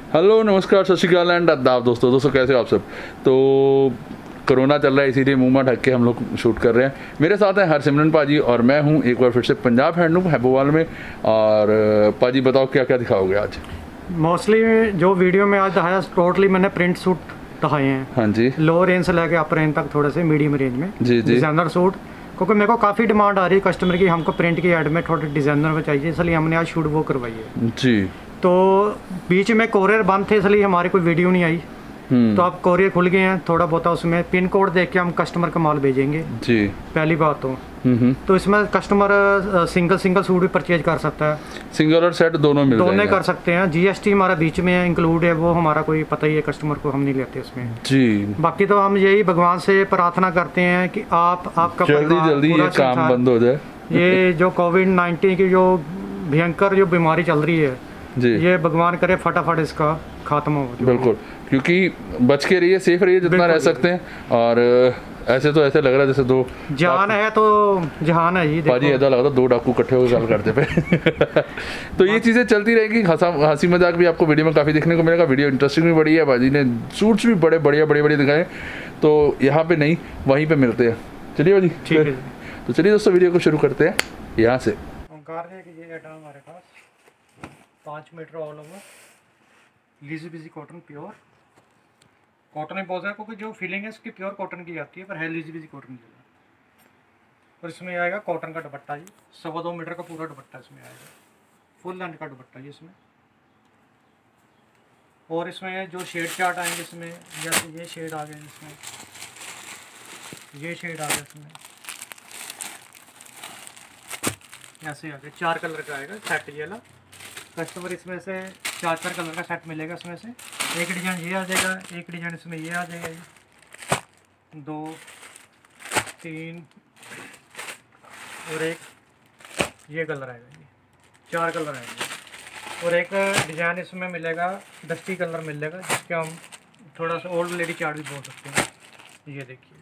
Hello नमस्कार सत श्रीकाल and आदाब दोस्तों कैसे हो आप सब। तो कोरोना चल रहा है इसीलिए मुंह में ढक के हम लोग शूट कर रहे हैं। मेरे साथ हैं हरसिमरन पाजी और मैं हूं एक बार फिर से पंजाब हैंडलूम हैबोवाल में। और पाजी बताओ क्या क्या दिखाओगे आज। मोस्टली जो वीडियो में आज दिखाया टोटली मैंने प्रिंट सूट दिखाए हैं। हाँ जी। लो रेंज से लेके अपर रेंज तक थोड़े से मीडियम रेंज में जी जी डिज़ाइनर सूट, क्योंकि मेरे को काफ़ी डिमांड आ रही है कस्टमर की, हमको प्रिंट की ऐड में थोड़े डिज़ाइनर में चाहिए, इसलिए हमने आज शूट वो करवाई है जी। तो बीच में कोरियर बंद थे इसलिए हमारी कोई वीडियो नहीं आई। तो अब कोरियर खुल गए हैं, थोड़ा बहुत उसमें पिन कोड देख के हम कस्टमर का माल भेजेंगे जी। पहली बात तो इसमें कस्टमर सिंगल सूट भी परचेज कर सकता है, सिंगल और सेट दोनों कर सकते हैं। जीएसटी हमारा बीच में इंक्लूड है, वो हमारा कोई पता ही है कस्टमर को, हम नहीं लेते उसमें जी। बाकी तो हम यही भगवान से प्रार्थना करते हैं कि आपका जल्दी ये काम बंद हो जाए। ये जो कोविड-19 की जो भयंकर जो बीमारी चल रही है जी, ये भगवान करे फटाफट इसका खात्मा हो। बिल्कुल, क्योंकि बच के रहिए, सेफ रहिए जितना रह सकते हैं। और ऐसे तो ऐसे लग रहा है जैसे दो जान है तो जहान है ये पाजी, ऐसा लग रहा था दो डाकू इकट्ठे होकर गल करते पे तो ये चीज़ें चलती रहेगी। हंसी मजाक भी आपको वीडियो में काफ़ी देखने को मिलेगा। वीडियो इंटरेस्टिंग भी बड़ी है, बाजी ने सूट्स भी बड़े बढ़िया दिखाए। तो यहाँ पे नहीं वहीं पे मिलते हैं। चलिए बाजी ठीक है। तो चलिए दोस्तों वीडियो को शुरू करते हैं यहाँ से। 5 मीटर ऑल ओवर लीजी बिजी कॉटन, प्योर कॉटन ही बहुत है, क्योंकि जो फीलिंग है इसकी प्योर कॉटन की आती है, पर है लीजी बिजी कॉटन की। और इसमें आएगा कॉटन का दुपट्टा जी, 2.25 मीटर का पूरा दुपट्टा इसमें आएगा, फुल लेंथ का दुपट्टा जी इसमें। और इसमें जो शेड चार्ट आएंगे इसमें, जैसे ये शेड आ गए इसमें, ये शेड आ गया इसमें, ऐसे आ गए 4 कलर का आएगा सेट ये वाला। कस्टमर इसमें से 4 कलर का सेट मिलेगा। इसमें से एक डिज़ाइन ये आ जाएगा, एक डिज़ाइन इसमें ये आ जाएगा जी, 2 3 और एक ये कलर आएगा जी, 4 कलर आएंगे। और एक डिज़ाइन इसमें मिलेगा, डस्टी कलर मिलेगा, जिसके हम थोड़ा सा ओल्ड लेडी चार्ट भी बोल सकते हैं। ये देखिए,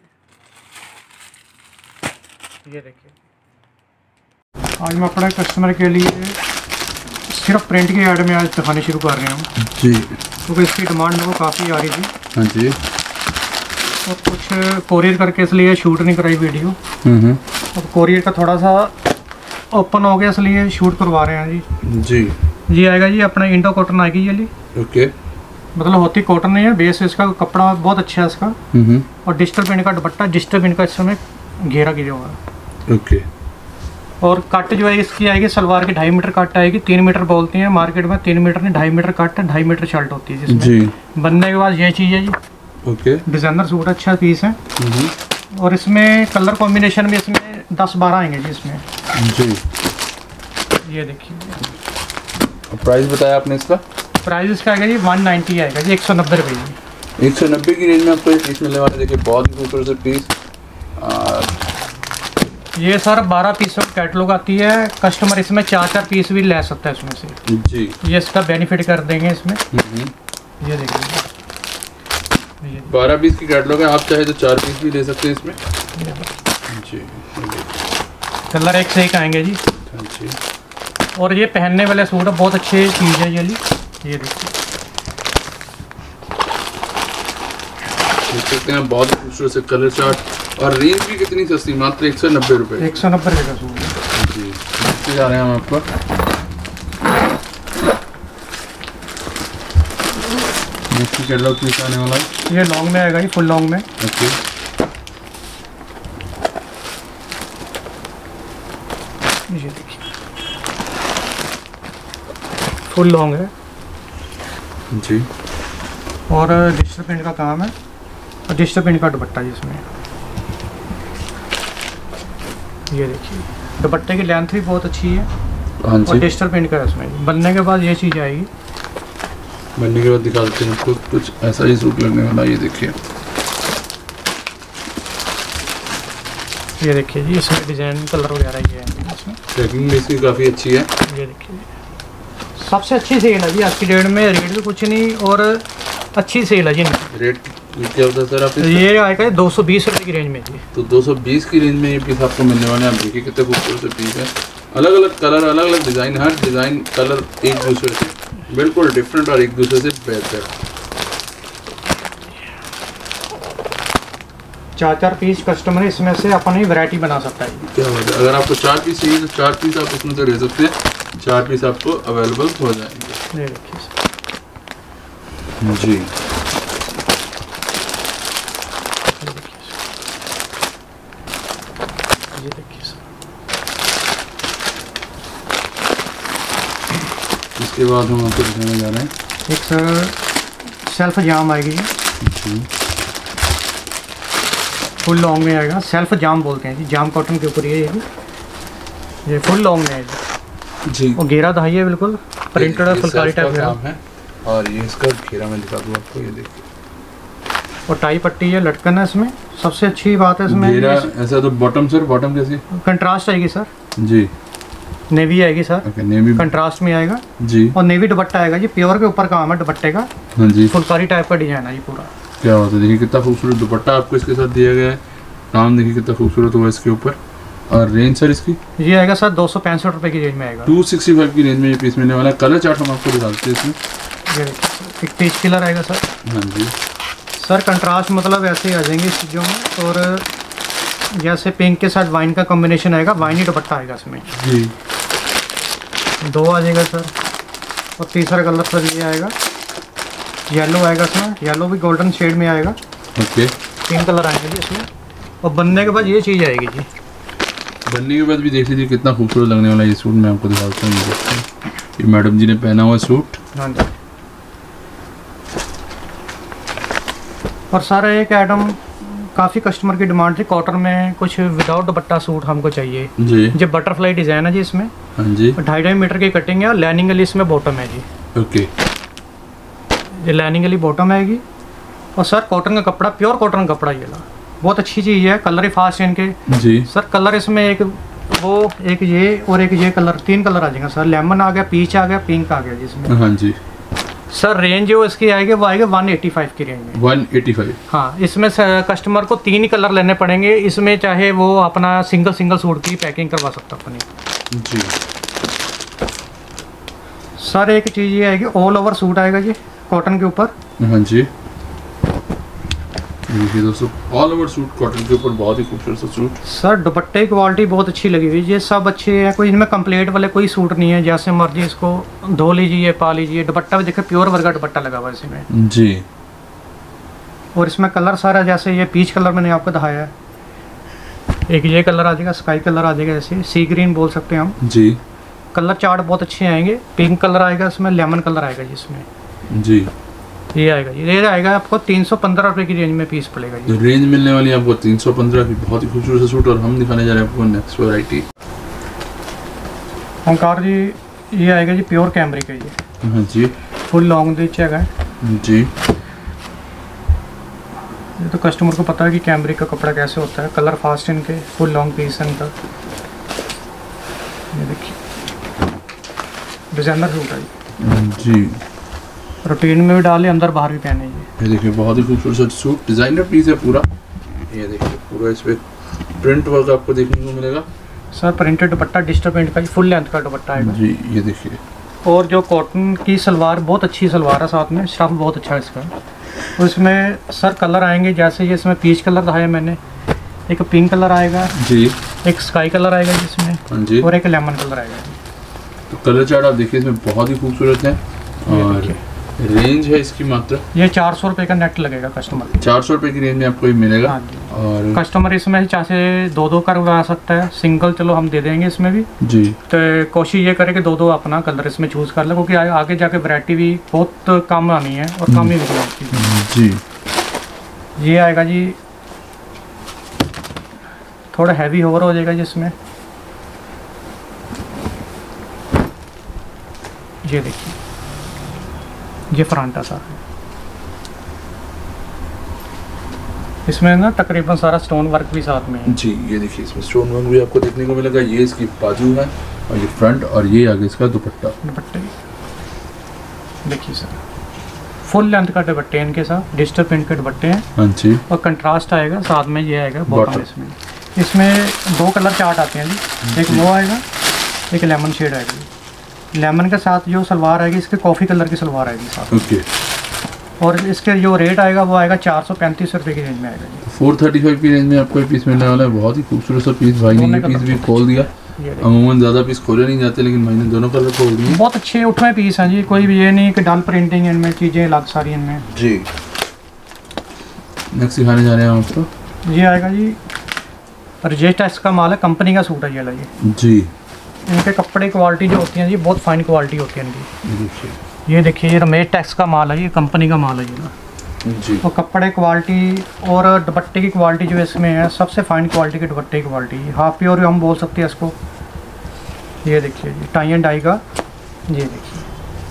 ये देखिए आज मैं अपने कस्टमर के लिए सिर्फ प्रिंट की ऐड में आज दिखाने शुरू कर रहे हैं जी, क्योंकि इसकी डिमांड मेरे को काफ़ी आ रही थी। हाँ जी। और कुछ कोरियर करके इसलिए शूट नहीं कराई वीडियो। अब कोरियर का थोड़ा सा ओपन हो गया इसलिए शूट करवा रहे हैं जी जी। ये आएगा जी अपना इंडो कॉटन आएगी ये ली, ओके। मतलब होती कॉटन नहीं है, बेस इसका कपड़ा बहुत अच्छा है इसका। और डिजिटल प्रिंट का दुपट्टा, डिजिटल प्रिंट का इस समय घेरा किया हुआ है, ओके। और कट जो है इसकी आएगी सलवार की 2.5 मीटर कट आएगी, 3 मीटर बोलते हैं मार्केट में, 3 मीटर नहीं 2.5 मीटर कट, 2.5 मीटर शर्ट होती है जिसमें जी। बनने के बाद ये चीज़ है जी, ओके। डिज़ाइनर सूट अच्छा पीस है। और इसमें कलर कॉम्बिनेशन में इसमें 10-12 आएंगे जी इसमें जी। ये देखिए प्राइस बताया आपने इसका, प्राइस इसका आएगा जी 190 आएगा जी, 190 रुपये जी। 190 की रेंज में आपको ये पीस मिलने वाला है। देखिए बहुत ही खूबसूरत से पीस। ये सर 12 पीसों की कैटलॉग आती है, कस्टमर इसमें 4 पीस भी ले सकता है इसमें से जी। ये इसका बेनिफिट कर देंगे इसमें। ये देखिए 12 पीस की कैटलॉग है, आप चाहे तो 4 पीस भी ले सकते हैं इसमें जी। कलर एक से एक आएंगे जी। और ये पहनने वाले सूट बहुत अच्छी चीज़ है ये देखिए, देख सकते हैं बहुत खूबसूरत से कलर चार्ट। और रेंज भी कितनी सस्ती, मात्र 190 रुपये। 190 रुपये का सूट जी। जा रहे हैं हम आपको नेक्स्ट कैटलॉग पीस आने वाला है। ये लॉन्ग में आएगा, ये फुल लॉन्ग में, ओके। ये देखिए फुल लॉन्ग है जी। और डिजिटल प्रिंट का काम है, और डिजिटल प्रिंट का दुपट्टा जी इसमें। ये देखिए दुपट्टे की लेंथ भी बहुत अच्छी है। हाँ जी। और डिजिटल प्रिंट का है इसमें। बनने के बाद ये चीज़ आएगी, बनने के बाद दिखा देते हैं आपको, कुछ ऐसा ही सूट लगने वाला। ये देखिए, ये देखिए जी इसमें डिज़ाइन कलर वगैरह ये है इसमें। पैकिंग भी इसकी काफ़ी अच्छी है। ये देखिए सबसे अच्छी सेल है जी आज की डेट में, रेट भी कुछ नहीं और अच्छी सेल है जी। रेट क्या होता है सर आप? ये आएगा 220 रुपये की रेंज में जी। तो 220 की रेंज में ये पीस आपको मिलने वाले हैं। आप देखिए कितने खूबसूरत से पीस है, अलग अलग कलर, अलग अलग डिज़ाइन, हर डिज़ाइन कलर एक दूसरे से बिल्कुल डिफरेंट और एक दूसरे से बेहतर। 4 पीस कस्टमर इसमें से अपनी वैरायटी बना सकता है। क्या बात है, अगर आपको 4 पीस चाहिए तो 4 पीस आप उसमें से ले सकते हैं, 4 पीस आपको अवेलेबल हो जाएंगे। ये देखिए जी ये देखिए सर। इसके बाद हम आपको दिखाने जा रहे हैं एक सर सेल्फ जाम आएगी, फुल लॉन्ग में आएगा। सेल्फ जाम बोलते हैं जी, जाम कॉटन के ऊपर ये फुल लॉन्ग में है जी। और घेरा दहाई है बिल्कुल प्रिंटेड और फुलकारी टाइप घेरा है। और ये इसका घेरा मैं दिखा दूँ आपको, ये देखिए। और टाई पट्टी है, लटकन है इसमें। सबसे अच्छी बात है इसमें घेरा ऐसा। तो बॉटम सर, बॉटम कैसी? कंट्रास्ट आएगी सर जी, नेवी आएगी सर। ओके, नेवी कंट्रास्ट में आएगा जी। और नेवी दुपट्टा आएगा जी, प्योर के ऊपर काम है दुपट्टे का। हाँ जी, फुलकारी टाइप का डिजाइन है जी पूरा। क्या बात है, देखिए कितना खूबसूरत दुपट्टा आपको इसके साथ दिया गया है। काम देखिए कितना खूबसूरत हुआ इसके ऊपर। और रेंज सर इसकी ये आएगा सर 265 रुपये की रेंज में आएगा। 265 की रेंज में ये पीस मिलने वाला है। कलर चार्ट हम आपको दिखाते हैं इसमें। ये एक पीच कलर आएगा सर। हाँ जी सर कंट्रास्ट मतलब ऐसे ही आ जाएंगे इस चीज़ों में। और जैसे पिंक के साथ वाइन का कॉम्बिनेशन आएगा, वाइन ही दुपट्टा आएगा इसमें जी। 2 आ जाएगा सर। और तीसरा कलर सर ये आएगा, येलो आएगा इसमें। येलो भी गोल्डन शेड में आएगा। ओके, 3 कलर आएंगे जी इसमें। और बनने के बाद ये चीज़ आएगी जी। बनने के बाद भी देख लीजिए कितना खूबसूरत लगने वाला ये सूट। मैं आपको दिखाता हूँ, ये मैडम जी ने पहना हुआ सूट। हाँ जी। और सारा एक आइटम काफ़ी कस्टमर की डिमांड थी, कॉटन में कुछ विदाउट दुपट्टा सूट हमको चाहिए जी। जो बटरफ्लाई डिज़ाइन है जी इसमें। हाँ जी। 2.5 मीटर की कटिंग है और लाइनिंग वाली इसमें बॉटम है जी। ओके, ये लाइनिंग वाली बॉटम आएगी। और सर कॉटन का कपड़ा, प्योर कॉटन का कपड़ा, ये ला बहुत अच्छी चीज़ है। कलर ही फास्ट है इनके जी। सर। कलर इसमें एक वो, एक ये और एक ये कलर, 3 कलर आ जाएंगे सर। लेमन आ गया, पीच आ गया, पिंक आ गया जिसमें। हाँ जी। सर रेंज जो इसकी आएगी वो आएगी 185 की रेंज में। 185। हाँ, इसमें कस्टमर को 3 ही कलर लेने पड़ेंगे। इसमें चाहे वो अपना सिंगल सूट की पैकिंग करवा सकता अपनी जी। सर एक चीज़ ये आएगी, ऑल ओवर सूट आएगा जी कॉटन के ऊपर। हाँ जी, देखिए दोस्तों, ऑल ओवर सूट कॉटन के ऊपर, बहुत ही खूबसूरत सा सूट। सर दुपट्टे की क्वालिटी बहुत अच्छी लगी हुई, ये सब अच्छे हैं। कोई इनमें कंप्लीट वाले कोई सूट नहीं है, जैसे मर्जी इसको धो लीजिए, पा लीजिए। दुपट्टा भी देखिए प्योर वर्गा दुपट्टा लगा हुआ है इसमें जी। और इसमें कलर सारा, जैसे ये पीच कलर मैंने आपको दिखाया है, एक ये कलर आ जाएगा, स्काई कलर आ जाएगा, जैसे सी ग्रीन बोल सकते हैं हम जी। कलर चार्ट बहुत अच्छे आएंगे। पिंक कलर आएगा इसमें, लेमन कलर आएगा जिसमें जी। ये आएगा, ये आएगा आपको 315 रुपये की रेंज में पीस पड़ेगा जी। रेंज मिलने वाली है आपको 315 की, बहुत ही खूबसूरत सा सूट। और हम दिखाने जा रहे हैं आपको नेक्स्ट वैरायटी। ओंकार जी ये आएगा जी प्योर कैमरिक का जी। हाँ जी। फुल लॉन्ग नीचे आएगा जी। ये तो कस्टमर को पता है कि कैमरिक का कपड़ा कैसे होता है। कलर फास्ट इनके, फुल लॉन्ग पीस है इनका। ये देखिए डिजाइनर सूट है जी। रूटीन में भी डाले, अंदर बाहर भी पहने। ये देखिए बहुत ही खूबसूरत सूट, डिजाइनर पीस है पूरा। ये देखिए पूरा इस पे प्रिंट वर्क आपको देखने को मिलेगा। Sir printed dupatta, digital print का फुल लेंथ का दुपट्टा आएगा जी। ये देखिए, और जो कॉटन की सलवार, बहुत अच्छी सलवार है, साथ में स्टफ बहुत अच्छा है इसका। उसमें सर कलर आएंगे, जैसे ये इसमें पीच कलर दिखाया मैंने, एक पिंक कलर आएगा जी, एक स्काई कलर आएगा जिसमें, हाँ जी, और एक लेमन कलर आएगा। तो कलर चार्ट आप देखिए इसमें बहुत ही खूबसूरत है। और रेंज है इसकी मात्र, ये 400 रुपये का नेट लगेगा कस्टमर। 400 रुपये की रेंज में आपको ये मिलेगा। हाँ और कस्टमर इसमें चाहे 2-2 करवा सकता है, सिंगल चलो हम दे देंगे इसमें भी जी। तो कोशिश ये करें कि 2-2 अपना कलर इसमें चूज़ कर ले, क्योंकि आगे जाके वैरायटी भी बहुत कम आनी है और कम ही बिकनी जी। ये आएगा जी थोड़ा हैवी होवर हो जाएगा जिसमें, ये देखिए ये फ्रंट सा है, इसमें ना तकरीबन सारा स्टोन वर्क भी साथ में है जी। ये देखिए इसमें स्टोन वर्क भी आपको देखने को मिलेगा। ये इसकी बाजू है और ये फ्रंट, और ये आगे इसका दुपट्टा। दुपट्टे देखिए सर फुल लेंथ का दुपट्टे इनके साथ, डिजिटल प्रिंट के दुपट्टे हैं। हाँ जी। और कंट्रास्ट आएगा साथ में, ये आएगा बॉटम। इसमें 2 कलर चार्ट आते हैं जी, एक वो आएगा, एक लेमन शेड आएगी। लेमन के साथ जो सलवार आएगी इसके कॉफ़ी कलर की सलवार आएगी साथ। ओके। और इसके जो रेट आएगा वो आएगा 435 रुपये की रेंज में आएगा जी। 435 की रेंज में आपको ये पीस मिलने वाला है। बहुत ही खूबसूरत सा पीस, भाई ने ये पीस भी खोल दिया। अमूमन ज़्यादा पीस खोले नहीं जाते, लेकिन भाई ने दोनों कलर खोल दिए। बहुत अच्छे उठवे पीस हैं जी, कोई भी ये नहीं कि डल प्रिंटिंग इनमें, चीज़ें अलग सारी इनमें जी। नेक्स्ट दिखाने जा रहे हैं आपको, ये आएगा जी रजेस्टेक्स का माल है, कंपनी का सूट है ये वाला जी। इनके कपड़े क्वालिटी जो होती है जी बहुत फाइन क्वालिटी होती है इनकी। ये देखिए ये रमेश का माल है, ये कंपनी का माल है ये ना जी। तो कपड़े क्वालिटी और दुपट्टे की क्वालिटी जो इसमें है सबसे फाइन क्वालिटी की दुपट्टे की क्वालिटी, हाफ प्योर हम बोल सकते हैं इसको। ये देखिए जी टाई एंड डाई का, ये देखिए।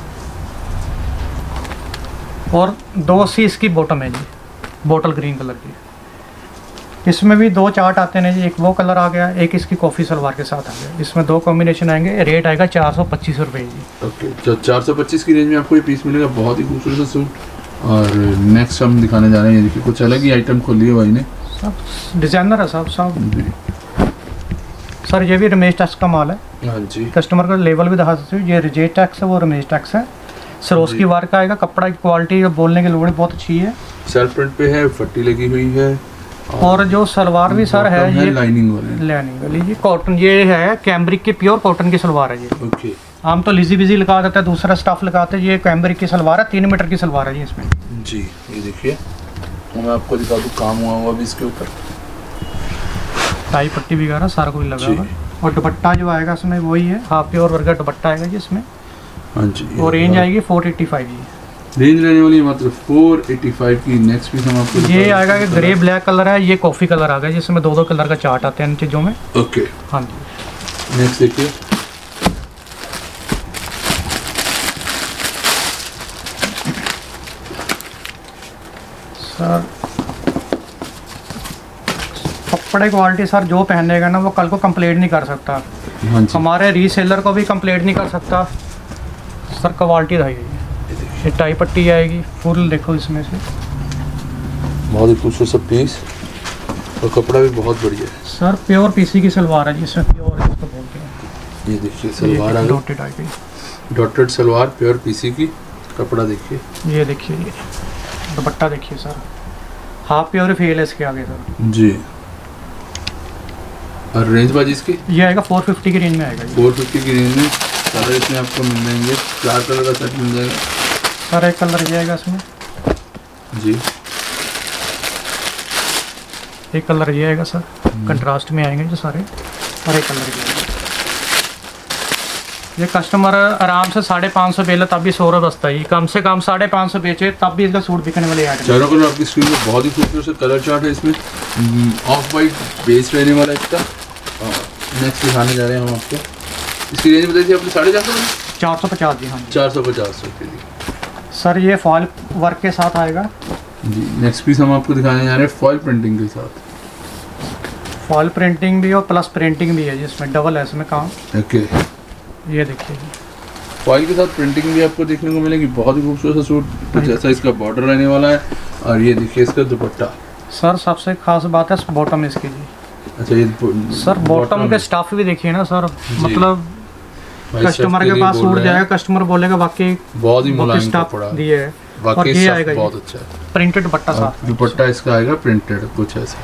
और 280 इसकी बॉटम है जी, बोटल ग्रीन कलर की। इसमें भी 2 चार्ट आते हैं जी, एक वो कलर आ गया, एक इसकी कॉफ़ी सलवार के साथ आ गया। इसमें 2 कॉम्बिनेशन आएंगे, रेट आएगा 425 रुपये जी। ओके, तो 425 की रेंज में आपको ये पीस मिलेगा। बहुत ही खूबसूरत सा सूट। और नेक्स्ट हम दिखाने जा रहे हैं, ये देखिए कुछ अलग ही आइटम खोली है भाई ने, सब डिज़ाइनर है सब जी। सर ये भी रमेश टैक्स का माल है। हाँ जी। कस्टमर का लेवल भी दिखा सकते हो, ये रजेश टैक्स है वो रमेश टैक्स है। सरोस की वर्क आएगा, कपड़ा की क्वालिटी बोलने की लोड़ बहुत अच्छी है। सेल्फ प्रिंट पे है, पट्टी लगी हुई है। और जो सलवार भी सर है ये लाइनिंग वाली जी कॉटन, ये है कैम्ब्रिक की प्योर कॉटन की सलवार है ये। ओके। हम तो लिजी बिजी लगा देते हैं, दूसरा स्टाफ लगाते हैं, ये कैम्ब्रिक की सलवार है, 3 मीटर की सलवार है जी इसमें जी। ये देखिए मैं आपको दिखा दूँ, काम हुआ भी इसके ऊपर, टाई पट्टी वगैरह सारा कुछ लगा हुआ। और दुपट्टा जो आएगा इसमें वही है, हाफ प्योर वर्ग दुपट्टा आएगा जी इसमें। हाँ जी। और रेंज आएगी 485 जी, रेंज रहने वाली मात्र 485 की। नेक्स्ट पीस हम आपको ये आएगा कि ग्रे ब्लैक कलर है, ये कॉफ़ी कलर आ गया जिसमें 2 कलर का चार्ट आते हैं इन चीज़ों में। ओके। हाँ जी। नेक्स्ट देखिए, सर कपड़े क्वालिटी सर जो पहनेगा ना वो कल को कंप्लेंट नहीं कर सकता। हाँ जी। हमारे रीसेलर को भी कंप्लेंट नहीं कर सकता सर। क्वालिटी रहेगी, ये टाई पट्टी आएगी फुल, देखो इसमें से बहुत ही खूबसूरत सा पीस, और कपड़ा भी बहुत बढ़िया है सर। प्योर पीसी की सलवार है जी, इसमें प्योर इसको बोलते हैं। ये देखिए सलवार आ गई, डॉटेड आ गई, डॉटेड सलवार प्योर पीसी की। कपड़ा देखिए, ये देखिए ये दुपट्टा देखिए सर, हाफ प्योर फेल है इसके आगे सर जी। और रेंज बाजी इसकी ये आएगा 450 की रेंज में आएगा। 450 की रेंज में कलर इसमें आपको मिल जाएंगे, 4 कलर का सेट मिल जाएगा सर। एक कलर ये आएगा इसमें जी, एक कलर ये आएगा सर, कंट्रास्ट में आएंगे जो सारे। और एक कलर ये आएगा, ये कस्टमर आराम से 550 बेले तब भी 100 रुपये बचता है, कम से कम 550 बेचे तब भी इसका सूट बिकने वाले ऐड। चारों कलर आपकी स्क्रीन में बहुत ही खूबसूरत कलर चार्ट है इसमें, ऑफ वाइट बेस रहने वाला है इसका। नेक्स्ट दिखाने जा रहे हैं हम आपको, इसकी रेंज बताइए आपने 450 450 जी। हाँ 450 रुपये की सर, ये फॉल वर्क के साथ आएगा जी। नेक्स्ट पीस हम आपको दिखाने जा रहे हैं फॉइल प्रिंटिंग के साथ। फॉल प्रिंटिंग भी और प्लस प्रिंटिंग भी है जिसमें डबल है इसमें काम। ओके। ये देखिए फॉइल के साथ प्रिंटिंग भी आपको देखने को मिलेगी। बहुत ही खूबसूरत सा सूट, कुछ ऐसा इसका बॉर्डर रहने वाला है। और ये देखिए इसका दुपट्टा सर, सबसे खास बात है बॉटम इसकी जी। अच्छा, ये सर बॉटम के स्टफ भी देखिए ना सर, मतलब कस्टमर के पास सूट जाएगा, कस्टमर बोलेगा वाकई बहुत ही मुलायम कपड़ा दिए है। और ये आएगा बहुत अच्छा है, प्रिंटेड दुपट्टा साथ। दुपट्टा इसका आएगा प्रिंटेड कुछ ऐसा।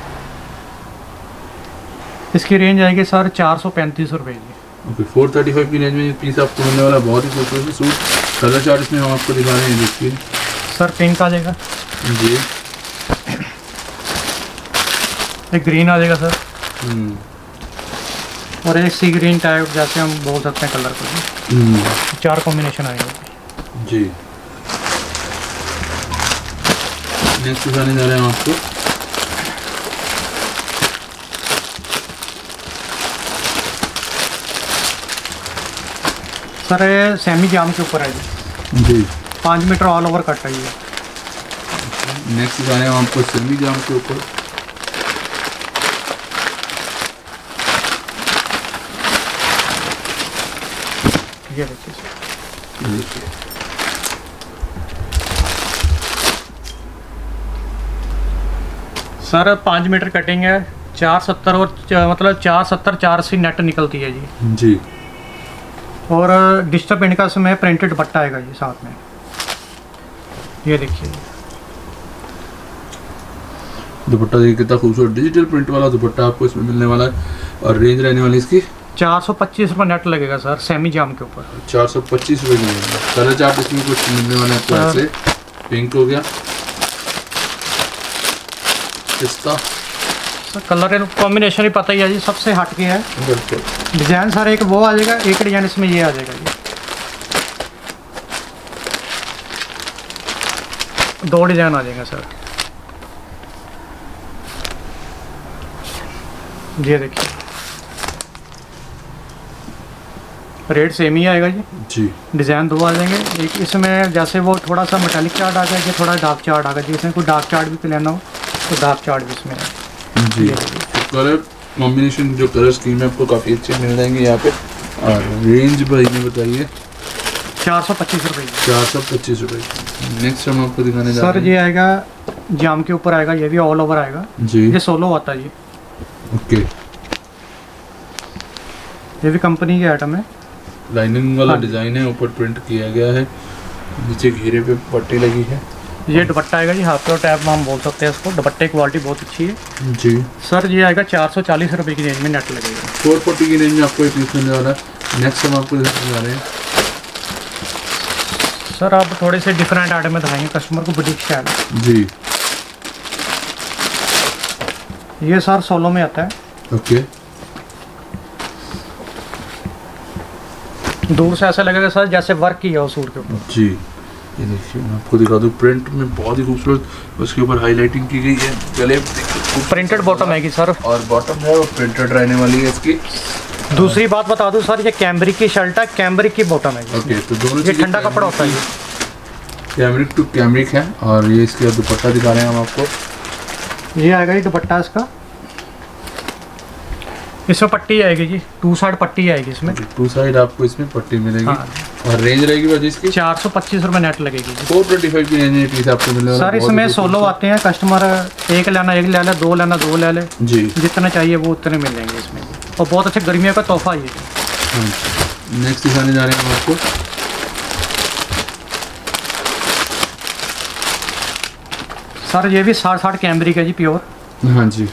इसकी रेंज आएगी सर 435 रुपये की। ओके, 435 की रेंज में ये पीस आपको मिलने वाला। बहुत ही खूबसूरत सूट। कलर चार्ट इसमें हम आपको दिखा रहे हैं, देखिए सर। पिंक आ जाएगा जी, एक ग्रीन आ जाएगा सर, और एक सी ग्रीन टाइप जैसे हम बोल सकते हैं कलर को। 4 कॉम्बिनेशन आएगा जी। नेक्स्ट दिखाने जा रहे हैं आपको, सर ये सेमी जाम के ऊपर है जी। 5 मीटर ऑल ओवर कट रही है। नेक्स्ट दिखाने हम आपको सेमी जाम के ऊपर। ये देखिए सर 5 मीटर कटिंग है, 470 और मतलब 470 480 नेट निकलती है जी। जी। और डिजिटल प्रिंट का इसमें प्रिंटेड दुपट्टा आएगा ये साथ में, ये देखिए दुपट्टा देखिए कितना खूबसूरत डिजिटल प्रिंट वाला दुपट्टा आपको इसमें मिलने वाला है। और रेंज रहने वाली इसकी 425 रुपये नेट लगेगा सर, सेमी जाम के ऊपर 425 रुपये मिलेगा। कलर चार्ट इसमें कुछ मिलने वाला है आपको, ऐसे पिंक हो गया, पिस्ता सर, कलर कॉम्बिनेशन ही पता ही है जी, सबसे हट के है। बिल्कुल डिज़ाइन सर एक वो आ जाएगा, एक डिज़ाइन इसमें ये आ जाएगा जी, 2 डिज़ाइन आ जाएगा सर। ये देखिए रेट सेम ही आएगा जी। डिज़ाइन 2 आ जाएंगे, एक इसमें जैसे वो थोड़ा सा मेटालिक चार्ट आ गया, ये थोड़ा डार्क चार्ट आ गया जी। इसमें कोई डार्क चार्ट भी लेना हो तो डार्क चार्ट भी इसमें है जी। कलर कॉम्बिनेशन जो कलर स्कीम है आपको काफ़ी अच्छे मिल जाएंगे यहाँ पे। और रेंज भाई में बताइए 425 रुपये। 425 रुपये। नेक्स्ट हम आपको दिखाने जा रहे हैं सर, ये आएगा जाम के ऊपर आएगा, ये भी ऑल ओवर आएगा जी। ये सोलो आता है जी। ओके, ये भी कंपनी की आइटम है, लाइनिंग वाला डिजाइन है, ऊपर प्रिंट किया गया है, नीचे घेरे पे पट्टी लगी है। ये दुपट्टा आएगा जी, हाफ प्योर टैप हम बोल सकते हैं इसको। दुपट्टे की क्वालिटी बहुत अच्छी है जी। सर, ये आएगा 440 रुपये की रेंज में नेट लगेगा। 440 की रेंज में आपको एक पीस मिलने वाला है। नेक्स्ट हम आपको दिखाने जा रहे हैं सर, आप थोड़े से डिफरेंट आइटम में दिखाएंगे कस्टमर को, बुटीक स्टाइल जी। ये सर सोलो में आता है। ओके, दूर से ऐसा लगेगा सर जैसे वर्क किया हो सूट के ऊपर जी। ये देखिए मैं आपको दिखा दूँ, प्रिंट में बहुत ही खूबसूरत, उसके ऊपर हाईलाइटिंग की गई है। गले प्रिंटेड बॉटम आएगी सर, और बॉटम है वो प्रिंटेड रहने वाली है इसकी। दूसरी बात बता दूं सर, ये कैमरिक की शर्ट है, कैमरिक की बॉटम है। ओके, तो दोनों ये ठंडा कपड़ा होता है, कैमरिक टू कैमरिक है। और ये इसके दुपट्टा दिखा रहे हैं हम आपको, ये आएगा जी दुपट्टा इसका। इसमें पट्टी आएगी जी, 2 साइड पट्टी आएगी इसमें, 2 साइड आपको इसमें पट्टी मिलेगी। हाँ। और रेंज रहेगी भाई इसकी 425 रुपये नेट लगेगी। 425 की रेंज में पीस आपको मिलेगा सर। इसमें सोलो आते हैं, कस्टमर एक लेना एक ले ले, 2 लेना 2 ले ले जी, जितने चाहिए वो उतने मिल जाएंगे इसमें। और बहुत अच्छे गर्मियों का तोहफा ये। नेक्स्ट दिखाने जा रहे हैं हम आपको, सर ये भी 60 कैमरिक है जी, प्योर। हाँ जी।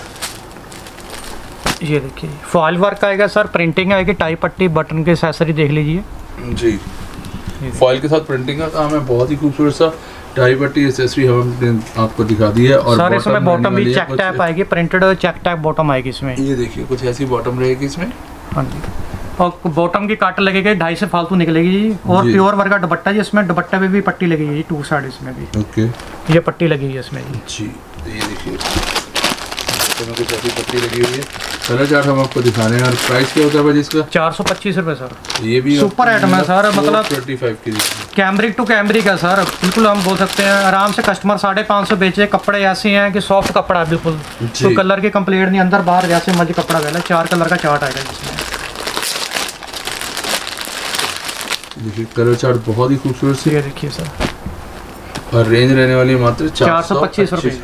ये देखिए फॉइल वर्क आएगा सर, प्रिंटिंग आएगी, टाई पट्टी, बटन के एक्सेसरी देख लीजिए जी। फॉइल के साथ प्रिंटिंग का काम है, बहुत ही खूबसूरत सा टाई पट्टी एक्सेसरी हमने आपको दिखा दी है। और सर इसमें बॉटम भी चेक टैप आएगी, प्रिंटेड चेक टैप बॉटम आएगी इसमें। ये देखिए कुछ ऐसी बॉटम रहेगी इसमें। हाँ जी, और बॉटम की काट लगेगी 2.5 से फालतू निकलेगी जी। और प्योर वर्क का दुपट्टा जी, इसमें दुपट्टे पे भी पट्टी लगेगी जी, 2 साइड इसमें भी। ओके, ये पट्टी लगेगी इसमें जी। ये देखिए इसमें कुछ ऐसी पट्टी लगी हुई है। कलर चार्ट हम आपको दिखा रहे हैं। और प्राइस क्या होता है भाई इसका? 425 रुपये सर। ये भी सुपर आइटम है सर, मतलब 25 की कैमरिक टू कैमरिक है सर, बिल्कुल हम बोल सकते हैं आराम से। कस्टमर 550 बेचे, कपड़े ऐसे हैं कि सॉफ्ट कपड़ा है बिल्कुल, तो कलर की कंप्लेंट नहीं, अंदर बाहर जैसे मर्जी कपड़ा पहले। 4 कलर का चार्ट आएगा जिसमें। देखिए कलर चार्ट बहुत ही खूबसूरत सी। ये देखिए सर, और रेंज रहने वाली है मात्र 425 रुपये।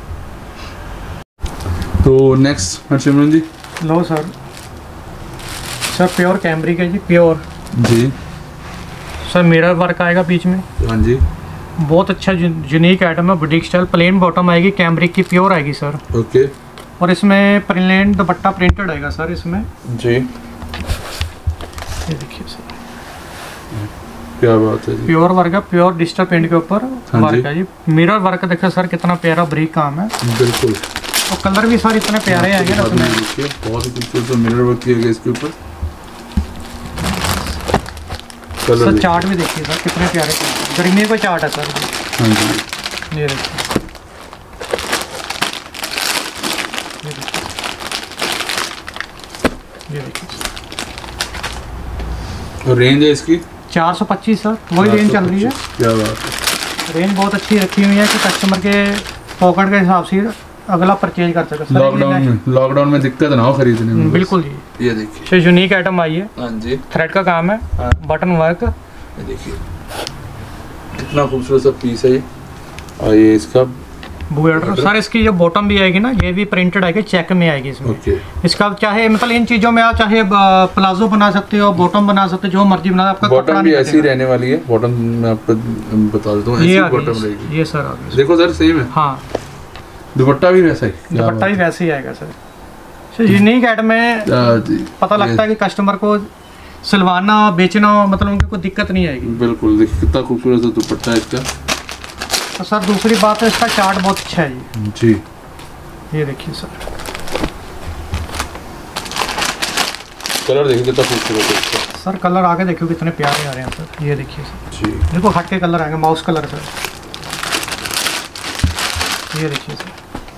तो नेक्स्ट हरसिमरन जी, लो सर। सर प्योर कैमरिक है जी, प्योर जी। सर मिरर वर्क आएगा बीच में। हाँ जी, बहुत अच्छा यूनिक आइटम है, बुटीक स्टाइल। प्लेन बॉटम आएगी, कैमरिक की प्योर आएगी सर। ओके। और इसमें प्लेन दुपट्टा प्रिंटेड आएगा सर इसमें जी। ये देखिए सर, क्या बात है जी। प्योर वर्क है, प्योर डिजिटल प्रिंट के ऊपर वर्क है जी। मिरर वर्क देखो सर कितना प्यारा ब्रीक काम है। बिल्कुल। और कलर भी सर इतने प्यारे आएंगे ना इसमें। देखिए बहुत ही खूबसूरत मिरर वर्क किया गया इसके ऊपर। सर चार्ट भी देखिए सर कितने प्यारे, गर्मी का चार्ट है सर। हाँ जी, ये देखिए, ये देखिए। और रेंज है इसकी 425 सर, वही रेंज चल रही है। क्या बात है, रेंज बहुत अच्छी रखी हुई है कि कस्टमर के पॉकेट के हिसाब से अगला परचेज कर सके। लॉकडाउन में दिक्कत ना हो खरीदने में। बिल्कुल जी। ये देखिए यूनिक आइटम आई है। हाँ जी, थ्रेड का काम है, बटन वर्क। ये देखिए कितना खूबसूरत सा पीस है ये। और ये इसका बॉर्डर सर इसकी जो बॉटम भी आएगी ना, ये भी प्रिंटेड आएगी, चेक में आएगी इसमें। इसका चाहे मतलब इन चीज़ों में आप चाहे प्लाजो बना सकते हो, बॉटम बना सकते हो, जो मर्जी बना, आपका बॉटम भी ऐसी रहने वाली है। बॉटम मैं आपको बता देता हूँ, ऐसी बॉटम रहेगी। ये सर देखो सर सेम है। हाँ, दुपट्टा भी वैसा ही, दुपट्टा भी वैसे ही आएगा सर। यूनिक आइटम में पता लगता है कि कस्टमर को सिलवाना बेचना मतलब उनकी कोई दिक्कत नहीं आएगी। बिल्कुल, देखिए कितना खूबसूरत सा दुपट्टा है इसका। तो सर दूसरी बात है इसका चार्ट बहुत अच्छा है जी। ये देखिए सर, कलर देखिए कितना खूबसूरत है इसका। सर कलर आगे देखिए कितने प्यारे आ रहे हैं सर। ये देखिए सर जी, देखो हट के कलर आएंगे, माउस कलर सर। ये देखिए सर,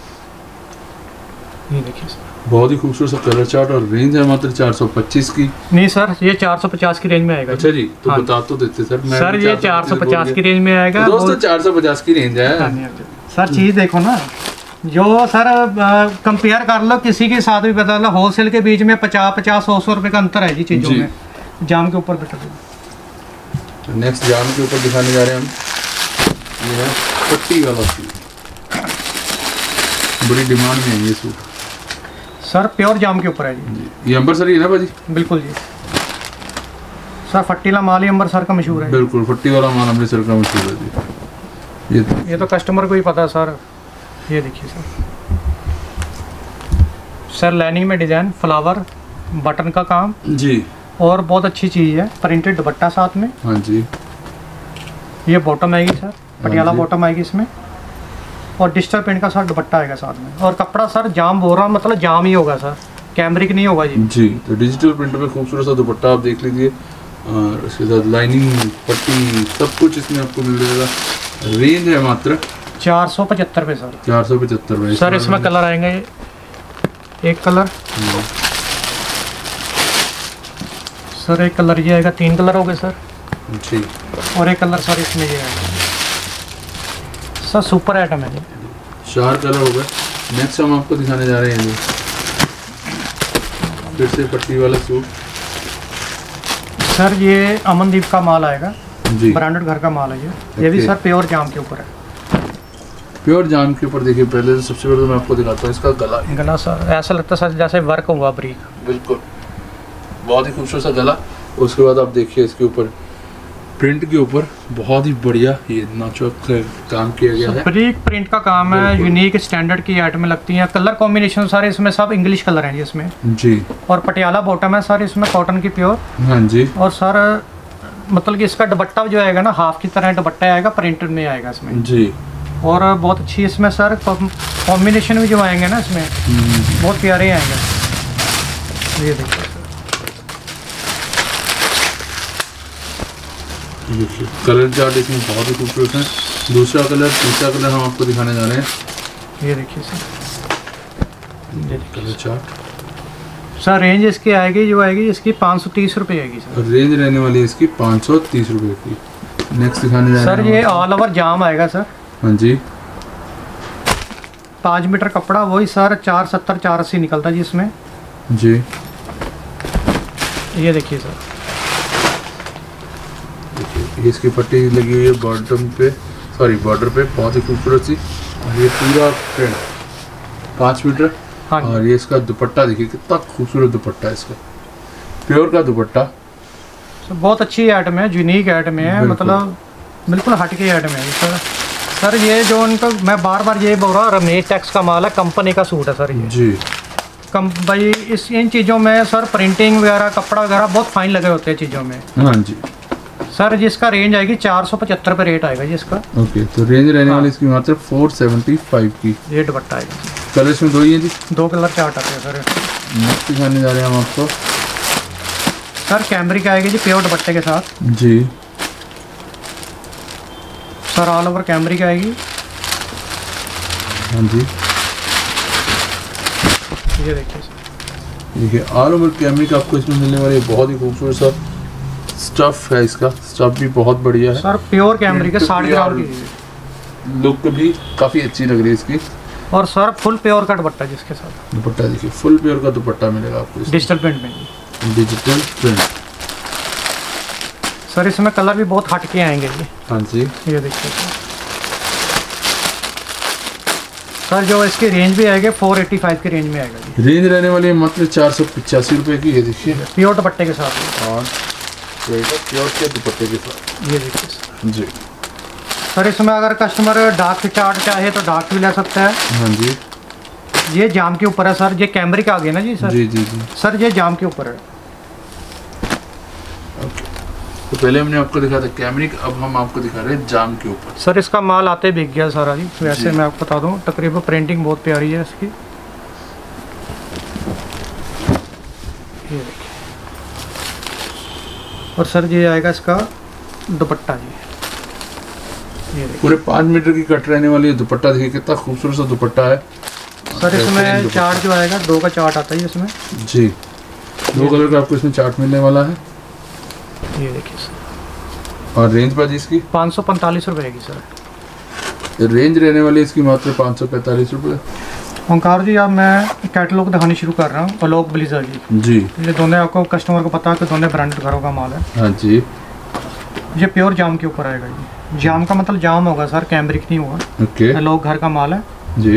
ये देखिए सर, बहुत ही खूबसूरत सा कलर चार्ट। और रेंज है मात्र 425 की। नहीं सर, ये 450 की रेंज में आएगा। अच्छा जी, तो हाँ, बता तो देते सर। सर ये 450 की रेंज में आएगा। तो दोस्तों 450 की रेंज है। सर चीज़ देखो ना, जो सर कंपेयर कर लो किसी के साथ भी बता लो, होलसेल के बीच में 50-100 रुपये का अंतर है जी चीज़ों में। जाम के ऊपर बेटा, नेक्स्ट जाम के ऊपर दिखाने जा रहे हैं हम। ये है पट्टी वाला सूट, बड़ी डिमांड में है ये सूट सर। प्योर जाम के ऊपर है जी। ये अंबरसरी है ना भाजी? बिल्कुल जी सर, फट्टीला माल ही अंबरसर का मशहूर है। बिल्कुल, फट्टी वाला माल अमृतसर का मशहूर है जी। ये तो कस्टमर को ही पता है सर। ये देखिए सर, लाइनिंग में डिजाइन, फ्लावर, बटन का काम जी, और बहुत अच्छी चीज़ है। प्रिंटेड दुपट्टा साथ में। हाँ जी। ये बॉटम आएगी सर, पटियाला बॉटम आएगी इसमें, और डिजिटल प्रिंट का सर दुपट्टा आएगा साथ में। और कपड़ा सर जाम बोल रहा हूँ, मतलब जाम ही होगा सर, कैमरिक नहीं होगा जी। जी, तो डिजिटल प्रिंट में खूबसूरत सा दुपट्टा आप देख लीजिए, और उसके साथ लाइनिंग, पट्टी, सब कुछ इसमें आपको मिल जाएगा। रेंज है मात्र 475 रुपये सर। 475 रुपये सर। इसमें कलर आएंगे, एक कलर सर, एक कलर ये आएगा, 3 कलर हो गए सर जी, और एक कलर सर इसमें ये आएगा सर। सुपर आइटम है जी, 4 कलर हो गए। नेक्स्ट हम आपको दिखाने जा रहे हैं फिर से पट्टी वाला सूट सर। ये अमनदीप का माल आएगा जी, ब्रांडेड घर का माल है ये भी सर प्योर जाम के ऊपर है। प्योर जाम के ऊपर देखिए, पहले तो सबसे पहले तो मैं आपको दिखाता हूँ इसका गला। गला सर ऐसा लगता है सर जैसे वर्क हुआ ब्रीक। बिल्कुल, बहुत ही खूबसूरत सा गला। उसके बाद आप देखिए इसके ऊपर प्रिंट के ऊपर बहुत ही बढ़िया ये नाचो काम किया गया है। ब्रीक प्रिंट का काम है, यूनिक स्टैंडर्ड की आइटमें लगती हैं। कलर कॉम्बिनेशन सारे इसमें सब इंग्लिश कलर हैं इसमें जी। और पटियाला बॉटम है सर, इसमें कॉटन की प्योर। हाँ जी। और सर मतलब कि इसका दुपट्टा जो आएगा ना, हाफ की तरह दुपट्टा आएगा, प्रिंटेड में आएगा इसमें जी। और बहुत अच्छी इसमें सर कॉम्बिनेशन भी जो आएंगे ना इसमें बहुत प्यारे आएंगे। ये देखिए कलर चार्ट इसमें बहुत ही खूबसूरत है। दूसरा कलर, तीसरा कलर हम आपको दिखाने जा रहे हैं। ये देखिए sir, colour chart sir. Range इसकी आएगी जो आएगी इसकी 530 रुपये आएगी सर। रेंज रहने वाली है इसकी 530 रुपये की। नेक्स्ट दिखाने जा रहे हैं सर, ये ऑल ओवर जाम आएगा सर। हाँ जी। 5 मीटर कपड़ा, वही सर 470 480 निकलता जी इसमें जी। ये देखिए सर, इसकी पट्टी लगी हुई है बॉटम पे, सॉरी बॉर्डर पे, बहुत ही खूबसूरत सी। और ये पूरा प्रिंट 5 मीटर। हाँ। और ये इसका दुपट्टा देखिए कितना खूबसूरत दुपट्टा है इसका, प्योर का दुपट्टा। बहुत अच्छी आइटम है, यूनिक आइटम है, मतलब बिल्कुल हटके आइटम है सर। सर ये जो उनका मैं बार बार ये बोल रहा हूँ, रमेश टैक्स का माल है, कंपनी का सूट है सर ये जी। भाई इन चीज़ों में सर प्रिंटिंग वगैरह, कपड़ा वगैरह बहुत फाइन लगे होते हैं चीज़ों में। हाँ जी सर। जिसका रेंज आएगी 475 रुपये रेट आएगा जी इसका। ओके, तो रेंज रहने वाली इसकी मात्र 475 की। ये दुपट्टा आएगा। कलर इसमें 2 ही है जी, 2 कलर चार्ट आते हैं सर। नेक्स्ट दिखाने जा रहे हैं हम आपको सर, कैमरिक आएगी जी प्योर दुपट्टे के साथ जी। सर ऑल ओवर कैमरिक आएगी। हाँ जी। ये देखिए सर, देखिए ऑल ओवर कैमरिक आपको इसमें मिलने वाली है। बहुत ही खूबसूरत सा स्टफ है, इसका स्टफ भी बहुत बढ़िया है सर, प्योर कैमरिक है। 60 ग्राम की लुक भी काफ़ी अच्छी लग रही है इसकी। और सर फुल प्योर का दुपट्टा जिसके साथ दुपट्टा देखिए, फुल प्योर का दुपट्टा मिलेगा आपको डिजिटल प्रिंट में। डिजिटल प्रिंट सर, इसमें कलर भी बहुत हटके आएंगे जी। हाँ जी। ये देखिए सर जो इसकी रेंज भी आएगी 485 की रेंज में आएगा जी। रेंज रहने वाली है मात्र 485 रुपये की। ये देखिए प्योर दुपट्टे के साथ और प्योर के दुपट्टे के साथ। ये देखिए सर जी। सर इसमें अगर कस्टमर डार्क चार्ट चाहे तो डार्क भी ले सकता है। हाँ जी। ये जाम के ऊपर है सर, ये कैमरिक आ गया ना जी सर। जी जी जी सर ये जाम के ऊपर है। ओके, तो पहले हमने आपको दिखाया था कैमरिक, अब हम आपको दिखा रहे हैं जाम के ऊपर। सर इसका माल आते बिक गया सारा जी। वैसे मैं आपको बता दूं तकरीबन प्रिंटिंग बहुत प्यारी है इसकी। ये देखिए। और सर ये आएगा इसका दुपट्टा जी। ये देखिए पूरे 5 मीटर की कट रहने वाली है। दुपट्टा देखिए कितना खूबसूरत सा दुपट्टा है सर। इसमें चार्ट जो आएगा 2 का चार्ट आता है इसमें जी। 2 कलर का आपको इसमें चार्ट मिलने वाला है। ये देखिए सर। और रेंज पर इसकी 545 रुपए की सर रेंज रहने वाली है इसकी मात्र 545 रुपये। ओंकार जी अब मैं कैटलॉग दिखानी शुरू कर रहा हूँ। अलोक ब्लेजर जी। ये दोनों आपको कस्टमर को पता है कि दोनों ब्रांडेड घरों का माल है। हाँ जी। ये प्योर जाम के ऊपर आएगा जी। जाम का मतलब जाम होगा सर, कैमरिक नहीं होगा। ओके। अलोक घर का माल है जी।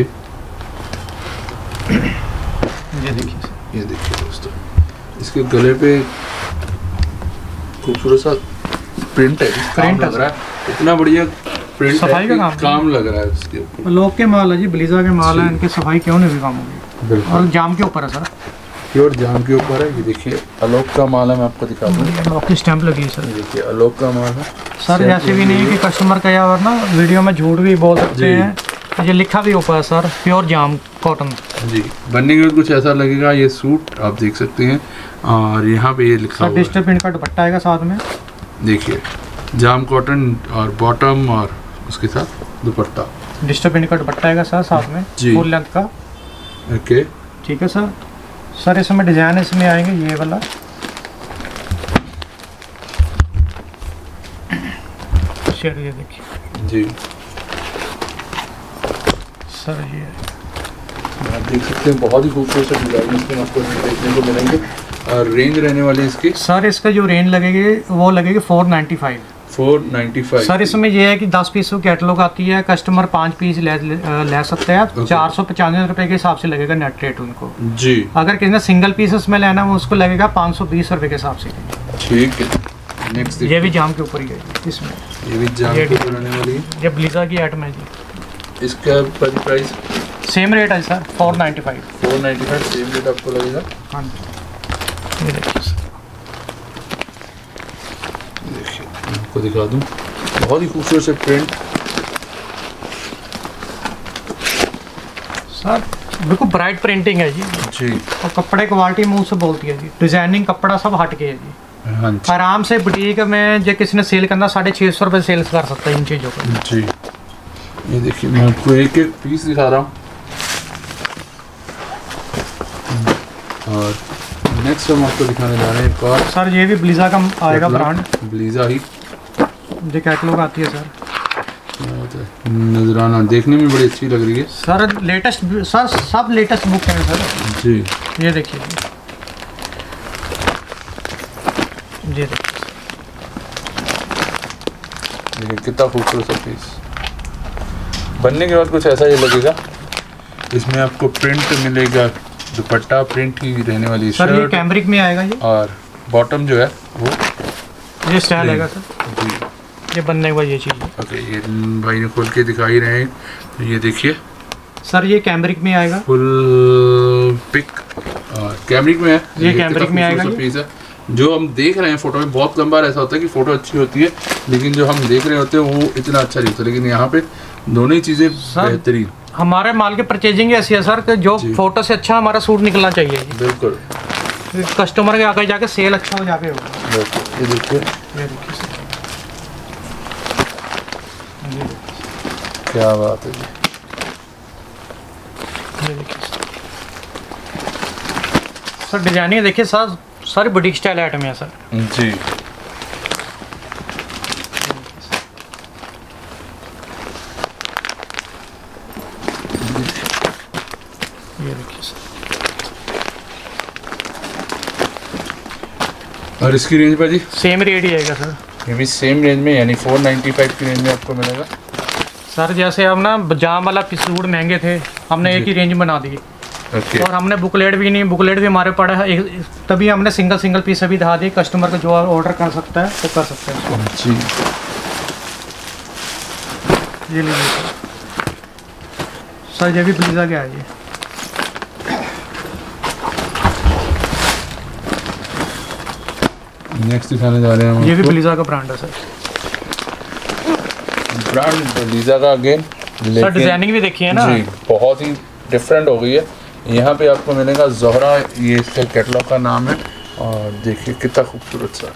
ये देखिए, ये देखिए दोस्तों, इसके गले पे खूबसूरत सा प्रिंट है। प्रिंट लग रहा है, इतना बढ़िया प्रिंट सफाई का काम लग रहा है इसके ऊपर। अलोक के माल है जी, ब्लीजा के माल है, इनकी सफाई क्यों नहीं भी काम होगी। और जाम के ऊपर है सर, प्योर जाम के ऊपर है। ये देखिए अलोक का माल है, मैं आपको दिखा दूँ। अलोक की स्टैंप लगी है सर। ये देखिए अलोक का माल है सर। ऐसे भी नहीं कि कस्टमर का या ना वीडियो में झूठ भी बोल सकते हैं। तो ये लिखा भी ऊपर है सर, प्योर जाम कॉटन जी। बनने के बाद कुछ ऐसा लगेगा। ये सूट आप देख सकते हैं और यहाँ पे ये लिखा हुआ है। डिजिटल प्रिंट का दुपट्टा आएगा साथ में। देखिए जाम कॉटन और बॉटम और उसके साथ दुपट्टा। डिजिटल प्रिंट का दुपट्टा आएगा सर साथ में फुल लेंथ का। ओके ठीक है सर। सर इसमें डिजाइन इसमें आएंगे ये वाला। शेयर ये देखिए जी सर। ये आप देख सकते हैं बहुत ही खूबसूरत डिजाइन इसमें आपको देखने को मिलेंगे। और रेंज रहने वाली इसकी सर, इसका जो रेंज लगेगी वो लगेगी 495 सर। इसमें ये है कि 10 पीस की कैटलॉग आती है, कस्टमर 5 पीस ले सकते हैं। 495 रुपए के हिसाब से लगेगा नेट रेट उनको जी। अगर किसी ने सिंगल पीसेस में लेना है उसको लगेगा 520 रुपए के हिसाब से। ठीक है। नेक्स्ट ये भी जाम के ऊपर ही है इसमें। ये भी जाम के ऊपर आने वाली है। ये ब्लीजा की आइटम है जी। इसका प्राइस सेम रेट है सर, 495 सेम रेट आपको लगेगा। हाँ ये देखिए सर। देखिए आपको दिखा दूं, बहुत ही खूबसूरत से प्रिंट सर। बिल्कुल ब्राइट प्रिंटिंग है जी। जी। और कपड़े क्वालिटी मुंह से बोलती है जी। डिजाइनिंग कपड़ा सब हट के है जी। हाँ जी। आराम से बुटीक में जो किसी ने सेल करना 650 रुपये सेल्स कर सकता है इन चीज़ों को जी। ये देखिए मैं आपको एक एक पीस दिखा रहा हूँ। और नेक्स्ट हम आपको दिखाने जा रहे हैं एक और। सर ये भी ब्लीजा का आएगा ब्रांड। ब्लीजा ही जो कैटलॉग आती है सर। नजराना देखने में बड़ी अच्छी लग रही है सर। लेटेस्ट सर, सब लेटेस्ट बुक है सर जी। ये देखिए ये देखिए कितना खूबसूरत सा पीस। बनने के बाद कुछ ऐसा ही लगेगा। इसमें आपको प्रिंट मिलेगा, दुपट्टा प्रिंट की रहने वाली सर। ये कैमरिक में आएगा ये। और बॉटम जो है वो ये स्टाइल आएगा सर जी। ये बनने के बाद ये चीज़। ओके, ये भाई ने खोल के दिखा ही रहे हैं। तो ये देखिए सर, ये कैमरिक में आएगा फुल पिक और कैमरिक में है। ये कैमरिक में आएगा पीस है। जो हम देख रहे हैं फोटो में, बहुत लंबा ऐसा होता है कि फोटो अच्छी होती है लेकिन जो हम देख रहे होते हैं वो इतना अच्छा नहीं होता। लेकिन यहाँ पे दोनों ही चीज़ें बेहतरीन। हमारे माल की परचेजिंग ऐसी है सर कि जो फोटो से अच्छा हमारा सूट निकलना चाहिए। बिल्कुल। कस्टमर के आगे जाके सेल अच्छा हो जाके होगा। ये देखिए क्या बात है। ये देखिए सर डिजाइनिंग देखिए सर, सारी बुटीक स्टाइल आइटम है सर जी। ये देखिए सर। और इसकी रेंज पर जी सेम रेट ही आएगा सर। ये भी सेम रेंज में, यानी 495 की रेंज में आपको मिलेगा सर। जैसे अब ना जाम वाला सूट महंगे थे, हमने एक ही रेंज बना दी। और हमने बुकलेट भी नहीं, बुकलेट भी हमारे पड़ा है तभी हमने सिंगल पीस अभी दिखा दी, कस्टमर को जो ऑर्डर कर सकता है तो कर सकते हैं जी। ये लीजिए सर, ये भी ब्लीजा के आइए। नेक्स्ट दिखाने जा रहे हैं हम, ये भी ब्लीजा का ब्रांड है सर, ब्रांड ब्लीजा का अगेन। सर डिजाइनिंग भी देखिए ना जी, बहुत ही डिफरेंट हो गई है। यहाँ पे आपको मिलेगा ज़ोहरा, ये इसका कैटलॉग का नाम है। और देखिए कितना खूबसूरत सा,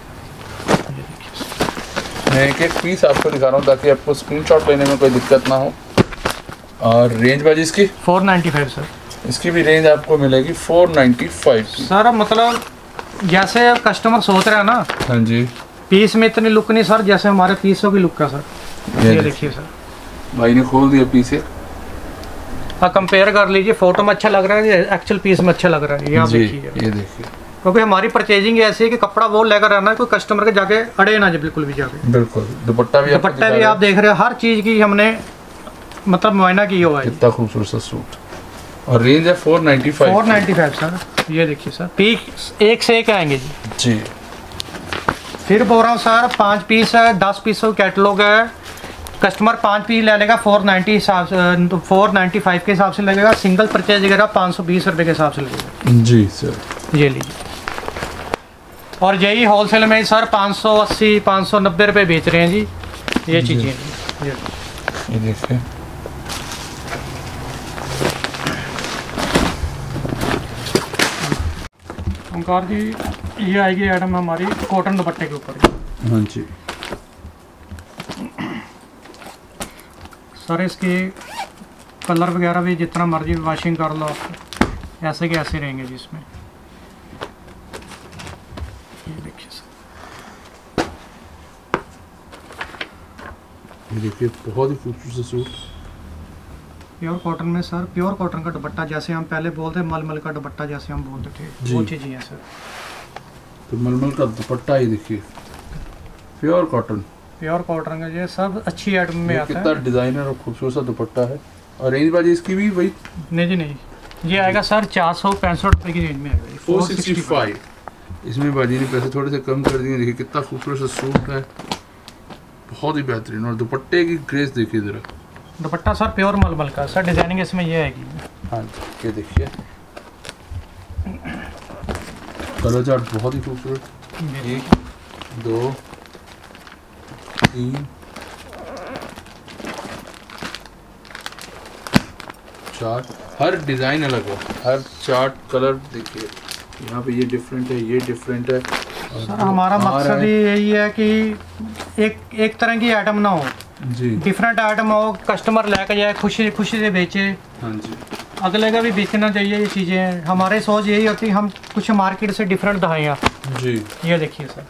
मैं एक पीस आपको दिखा रहा हूँ ताकि आपको स्क्रीनशॉट लेने में कोई दिक्कत ना हो। और रेंज बाजी इसकी 495 सर, इसकी भी रेंज आपको मिलेगी 495 सर। मतलब जैसे कस्टमर सोच रहे हैं ना, हाँ जी, पीस में इतनी लुक नहीं सर जैसे हमारे पीसों की लुक का सर। ये देखिए सर, भाई ने खोल दिया पीस है। हाँ, कंपेयर कर लीजिए, फोटो में अच्छा लग रहा है, एक्चुअल पीस में अच्छा लग रहा है। ये आप देखिए, ये देखिए, क्योंकि हमारी परचेजिंग ऐसी है कि कपड़ा वो लेकर आना है, कोई कस्टमर के जाके अड़े ना बिल्कुल भी जाके। बिल्कुल। दुपट्टा भी आप देख रहे हो, हर चीज़ की हमने मतलब मुआयना की हुआ है। कितना खूबसूरत सा सूट। और रेंज है 495 सर। ये देखिए सर, पीस एक से एक आएंगे जी। फिर बोल रहा हूँ सर, 5 पीस है, 10 पीसों कैटलॉग है। कस्टमर 5 पीस ले लेगा 490 हिसाब से, तो 495 के हिसाब से लगेगा। सिंगल परचेज वगैरह 520 रुपये के हिसाब से लगेगा जी सर। ये लीजिए, और यही होलसेल में सर 580 590 रुपये बेच रहे हैं जी ये चीज़ें। ये देखिए, ओंकार जी, ये आएगी आइटम हमारी कॉटन दुपट्टे के ऊपर। हाँ जी सर, इसके कलर वगैरह भी जितना मर्जी वॉशिंग कर लो आप, ऐसे के ऐसे रहेंगे जी इसमें। ये देखिए सर, ये देखिए, बहुत ही खूबसूरत सूट। प्योर कॉटन में सर, प्योर कॉटन का दुपट्टा, जैसे हम पहले बोलते मलमल का दुपट्टा जैसे हम बोलते थे, वो चीज़ें हैं सर। तो मलमल का दुपट्टा ही देखिए, प्योर कॉटन का ये सब अच्छी आइटम में आता है। कितना डिजाइनर और खूबसूरत सा दुपट्टा है। और रेंज बाजी इसकी भी वही नहीं जी, नहीं, ये आएगा सर 465 रुपये की रेंज में आएगा, 465। इसमें बाजी ने पैसे थोड़े से कम कर दिए। देखिए कितना खूबसूरत सा सूट है, बहुत ही बेहतरीन। और दुपट्टे की ग्रेस देखिए जरा, दुपट्टा सर प्योर मलमल का सर, डिजाइनिंग इसमें ये आएगी। हाँ, ये देखिए, कलर चार्ट बहुत ही खूबसूरत। 1 2 3 4, हर डिज़ाइन अलग है, हर चार्ट कलर देखिए। यहाँ पे ये डिफरेंट है, ये डिफरेंट है। सर हमारा मकसद ही यही है कि एक तरह की आइटम ना हो जी, डिफरेंट आइटम हो, कस्टमर लेकर जाए, खुशी से बेचे। हाँ जी, अगले का भी बेचना चाहिए ये चीज़ें। हमारी सोच यही होती है हम कुछ मार्केट से डिफरेंट दिखाएं जी। ये देखिए सर,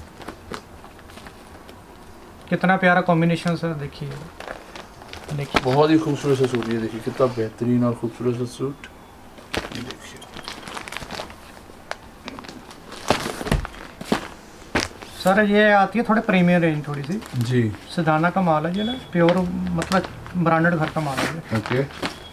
कितना प्यारा कॉम्बिनेशन सर, देखिए बहुत ही खूबसूरत सा सूट। ये देखिए कितना बेहतरीन और खूबसूरत सा सूट। ये देखिए, सर ये आती है थोड़े प्रीमियम रेंज थोड़ी सी जी। सिधाना का माल है ये ना, प्योर मतलब ब्रांडेड घर का माल है। ओके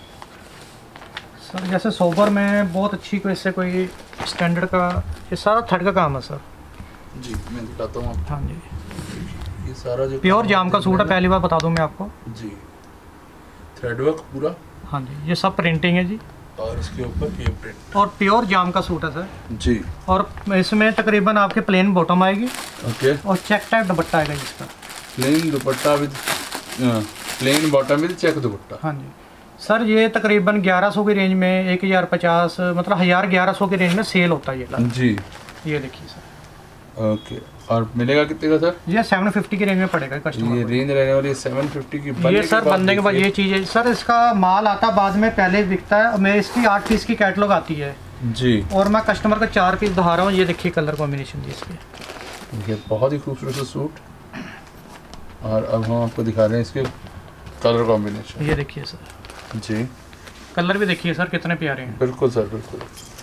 सर, जैसे सोबर में बहुत अच्छी कोई इससे कोई स्टैंडर्ड का, ये सारा थर्ड का काम है सर जी। मैं दिखाता हूँ आपको। हाँ जी, ये सारा जो प्योर जाम का सूट है, पहली बार बता दूं मैं आपको जी। थ्रेड वर्क पूरा, हाँ जी, ये सब प्रिंटिंग है जी। और इसके ऊपर ये प्रिंट, और प्योर जाम का सूट है सर जी। और इसमें तकरीबन आपके प्लेन बॉटम आएगी ओके, और चेक टाइप दुपट्टा आएगा इसका। Plain dupatta with plain bottom with check dupatta. हाँ जी सर, ये तकरीबन 1100 की रेंज में 1050 मतलब 1100 की रेंज में सेल होता है ये जी। ये देखिए सर, ओके, और मिलेगा कितने का सर? ये 750 की रेंज में पड़ेगा कस्टमर ये रेंज रहने वाली है 750 की। ये सर बनने के बाद ये चीज़ है सर, इसका माल आता बाद में, पहले बिकता है। और मैं इसकी 8 पीस की कैटलॉग आती है जी, और मैं कस्टमर को 4 पीस दिखा रहा हूँ। ये देखिए कलर कॉम्बिनेशन जी इसके, ये बहुत ही खूबसूरत सा सूट। और अब हम आपको दिखा रहे हैं इसके कलर कॉम्बिनेशन। ये देखिए सर जी, कलर भी देखिए सर कितने प्यारे हैं। बिल्कुल सर, बिल्कुल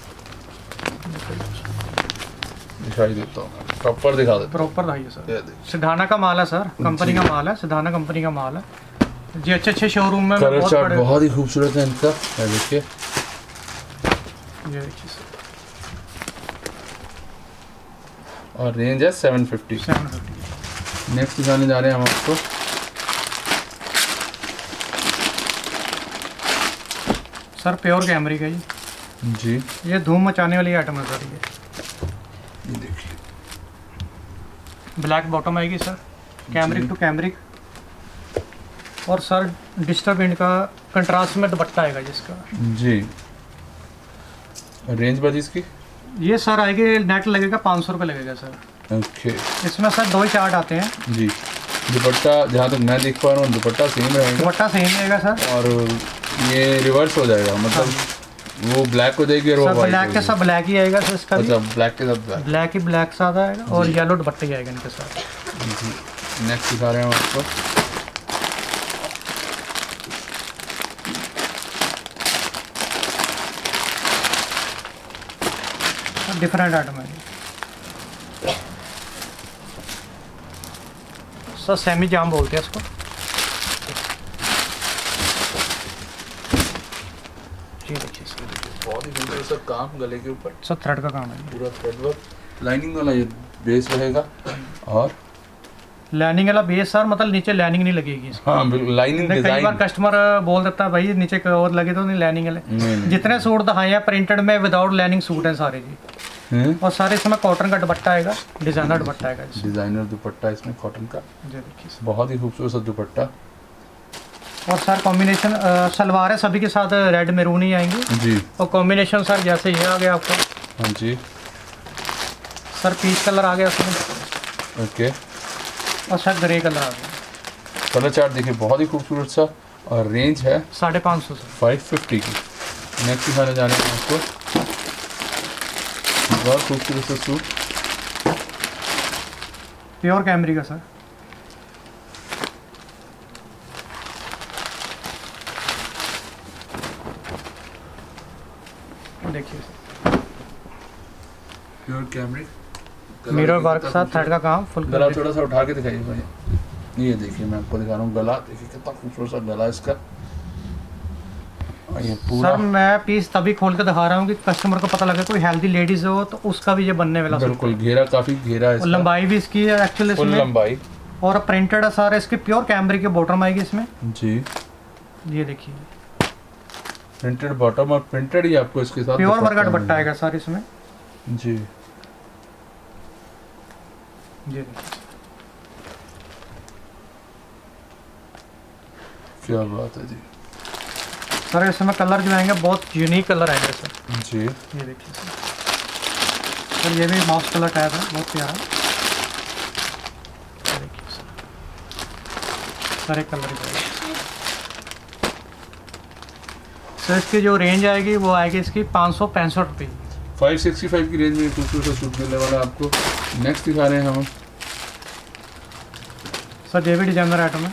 दिखाई देता हूँ, प्रॉपर दिखा देता हूँ। प्रॉपर दिखाइए सर, सिधाना का माल है सर, कंपनी का माल है, सिधाना कंपनी का माल है। जी अच्छे शोरूम में कलर चार्ट बहुत ही खूबसूरत है इनका, देखिए ये देखिए सर, और रेंज है 750। नेक्स्ट दिखाने जा रहे हैं हम आपको सर प्योर कैमरिक है जी। ये धूम मचाने वाली आइटम है सर। ये देखिए ब्लैक बॉटम आएगी सर, कैमरिक टू कैमरिक, और सर डिस्टर्ब इनका कंट्रास्ट में दुपट्टा आएगा जिसका जी। रेंज बाजी इसकी ये सर आएगी, नेट लगेगा 500 रुपये लगेगा सर। ओके। इसमें सर 2 ही चार्ट आते हैं जी। दुपट्टा जहाँ तक मैं देख पा रहा हूँ दुपट्टा सेम रहेगा, दुपट्टा सेम रहेगा सर, और ये रिवर्स हो जाएगा, मतलब वो ब्लैक हो जाएगी और वो वाइट। ब्लैक के साथ ब्लैक ही आएगा सर इसका। अच्छा, ब्लैक के साथ ब्लैक ही ब्लैक साथ आएगा, और येलो दुपट्टा ही आएगा इनके साथ जी। नेक्स्ट दिखा रहे हैं हम आपको डिफरेंट आइटम है सर, सेमी जाम बोलते हैं इसको। जी देखिए सर, बहुत ही सुंदर सर काम गले के ऊपर सब थ्रेड का काम है, पूरा थ्रेड वर्क, लाइनिंग वाला ये बेस रहेगा, और लाइनिंग वाला बेस सर, मतलब नीचे लाइनिंग नहीं लगेगी इसकी। हाँ बिल्कुल, लाइनिंग डिजाइन। कई बार कस्टमर बोल देता है भाई नीचे और लगे तो नहीं लाइनिंग वाले। जितने सूट दिखाए हैं प्रिंटेड में विदाउट लाइनिंग सूट है सारे जी, और सारे इसमें कॉटन का दुपट्टा आएगा, डिजाइनर दुपट्टा आएगा, डिजाइनर दुपट्टा इसमें कॉटन का। जी देखिए बहुत ही खूबसूरत दुपट्टा, और सर कॉम्बिनेशन सलवार है सभी के साथ रेड मैरून ही आएंगी जी, और कॉम्बिनेशन सर जैसे ये आ गया आपको, हाँ जी सर पीच कलर आ गया उसमें, ओके, और सर ग्रे कलर आ गया। कलर चार्ट देखिए बहुत ही खूबसूरत सा, और रेंज है 550 सर, 550 की। नेक्स्ट दिखाने जा रहे हैं आपको बहुत खूबसूरत सा सूट, प्योर कैमरी का सर। देखिए प्योर कैमरी, मिरर वर्क के साथ थ्रेड का काम फुल। गला थोड़ा सा उठा के दिखाइए भाई, ये देखिए मैं आपको दिखा रहा हूँ गला, देखिए कितना खूबसूरत सा गला इसका। ये पूरा सर मैं पीस तभी खोल के दिखा रहा हूँ कि कस्टमर को पता लगे कोई हेल्दी लेडीज हो तो उसका भी ये बनने वाला। बिल्कुल घेरा, काफी घेरा है, लंबाई भी इसकी है एक्चुअली फुल लंबाई, और प्रिंटेड है सारा, इसकी प्योर कैमरे की बॉटम आएगी इसमें जी। ये देखिए प्रिंटेड बॉटम और प्रिंटेड ही आपको इसके साथ प्योर वर्क का दुपट्टा आएगा सर इसमें जी। ये देखिए क्या बात है जी सर, इसमें कलर जो आएंगे बहुत यूनिक कलर आएंगे सर जी। ये देखिए सर, ये भी माउस कलर टाइप है, बहुत प्यारा। ये देखिए सर, एक कलर सर, इसकी जो रेंज आएगी वो आएगी इसकी 565 रुपये, 565 की रेंज में खूबसूरत सूट मिलने वाला आपको। नेक्स्ट दिखा रहे हैं हम सर, ये भी डिजाइनर आइटम है।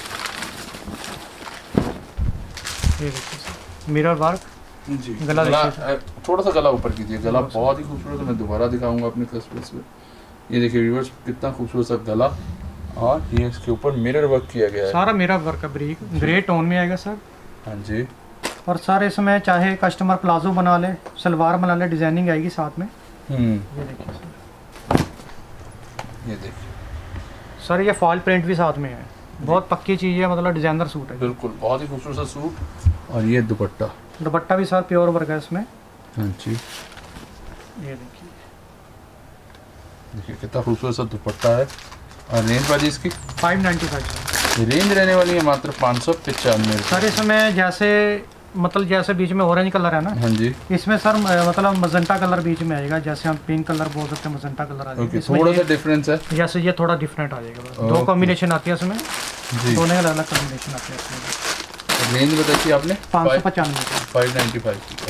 ये देखिए सर, मिरर वर्क जी, गला थोड़ा सा गला ऊपर कीजिए, गला बहुत ही खूबसूरत है, मैं दोबारा दिखाऊंगा अपने कस्टमर्स को। ये देखिए व्यूअर्स कितना खूबसूरत सा गला, और ये इसके ऊपर मिरर वर्क किया गया है, सारा मिरर वर्क का ब्रीक ग्रे टोन में आएगा सर। हाँ जी। और सर इसमें चाहे कस्टमर प्लाजो बना ले, सलवार बना ले, डिजाइनिंग आएगी साथ में। ये देखिए सर, ये देखिए सर, ये फॉल प्रिंट भी साथ में है, बहुत पक्की चीज़ है, मतलब डिजाइनर सूट है बिल्कुल, बहुत ही खूबसूरत सा सूट। और ये दुपट्टा, दुपट्टा भी सर प्योर वर्क है इसमें। हाँ जी, ये देखिए देखिए कितना खूबसूरत सा दुपट्टा है। और रेंज वाली इसकी 595 रेंज रहने वाली है मात्र 595 सर। इसमें जैसे मतलब जैसे बीच में ऑरेंज कलर है ना, हाँ जी, इसमें सर मतलब मजेंटा कलर बीच में आएगा, जैसे हम पिंक कलर बोल सकते हैं, मजेंटा कलर आ जाएगा। थोड़ा सा डिफरेंस है, जैसे ये थोड़ा डिफरेंट आ जाएगा, दो कॉम्बिनेशन आती है इसमें, दोनों अलग अलग कॉम्बिनेशन आती है इसमें। रेंज बताइए आपने 595 की।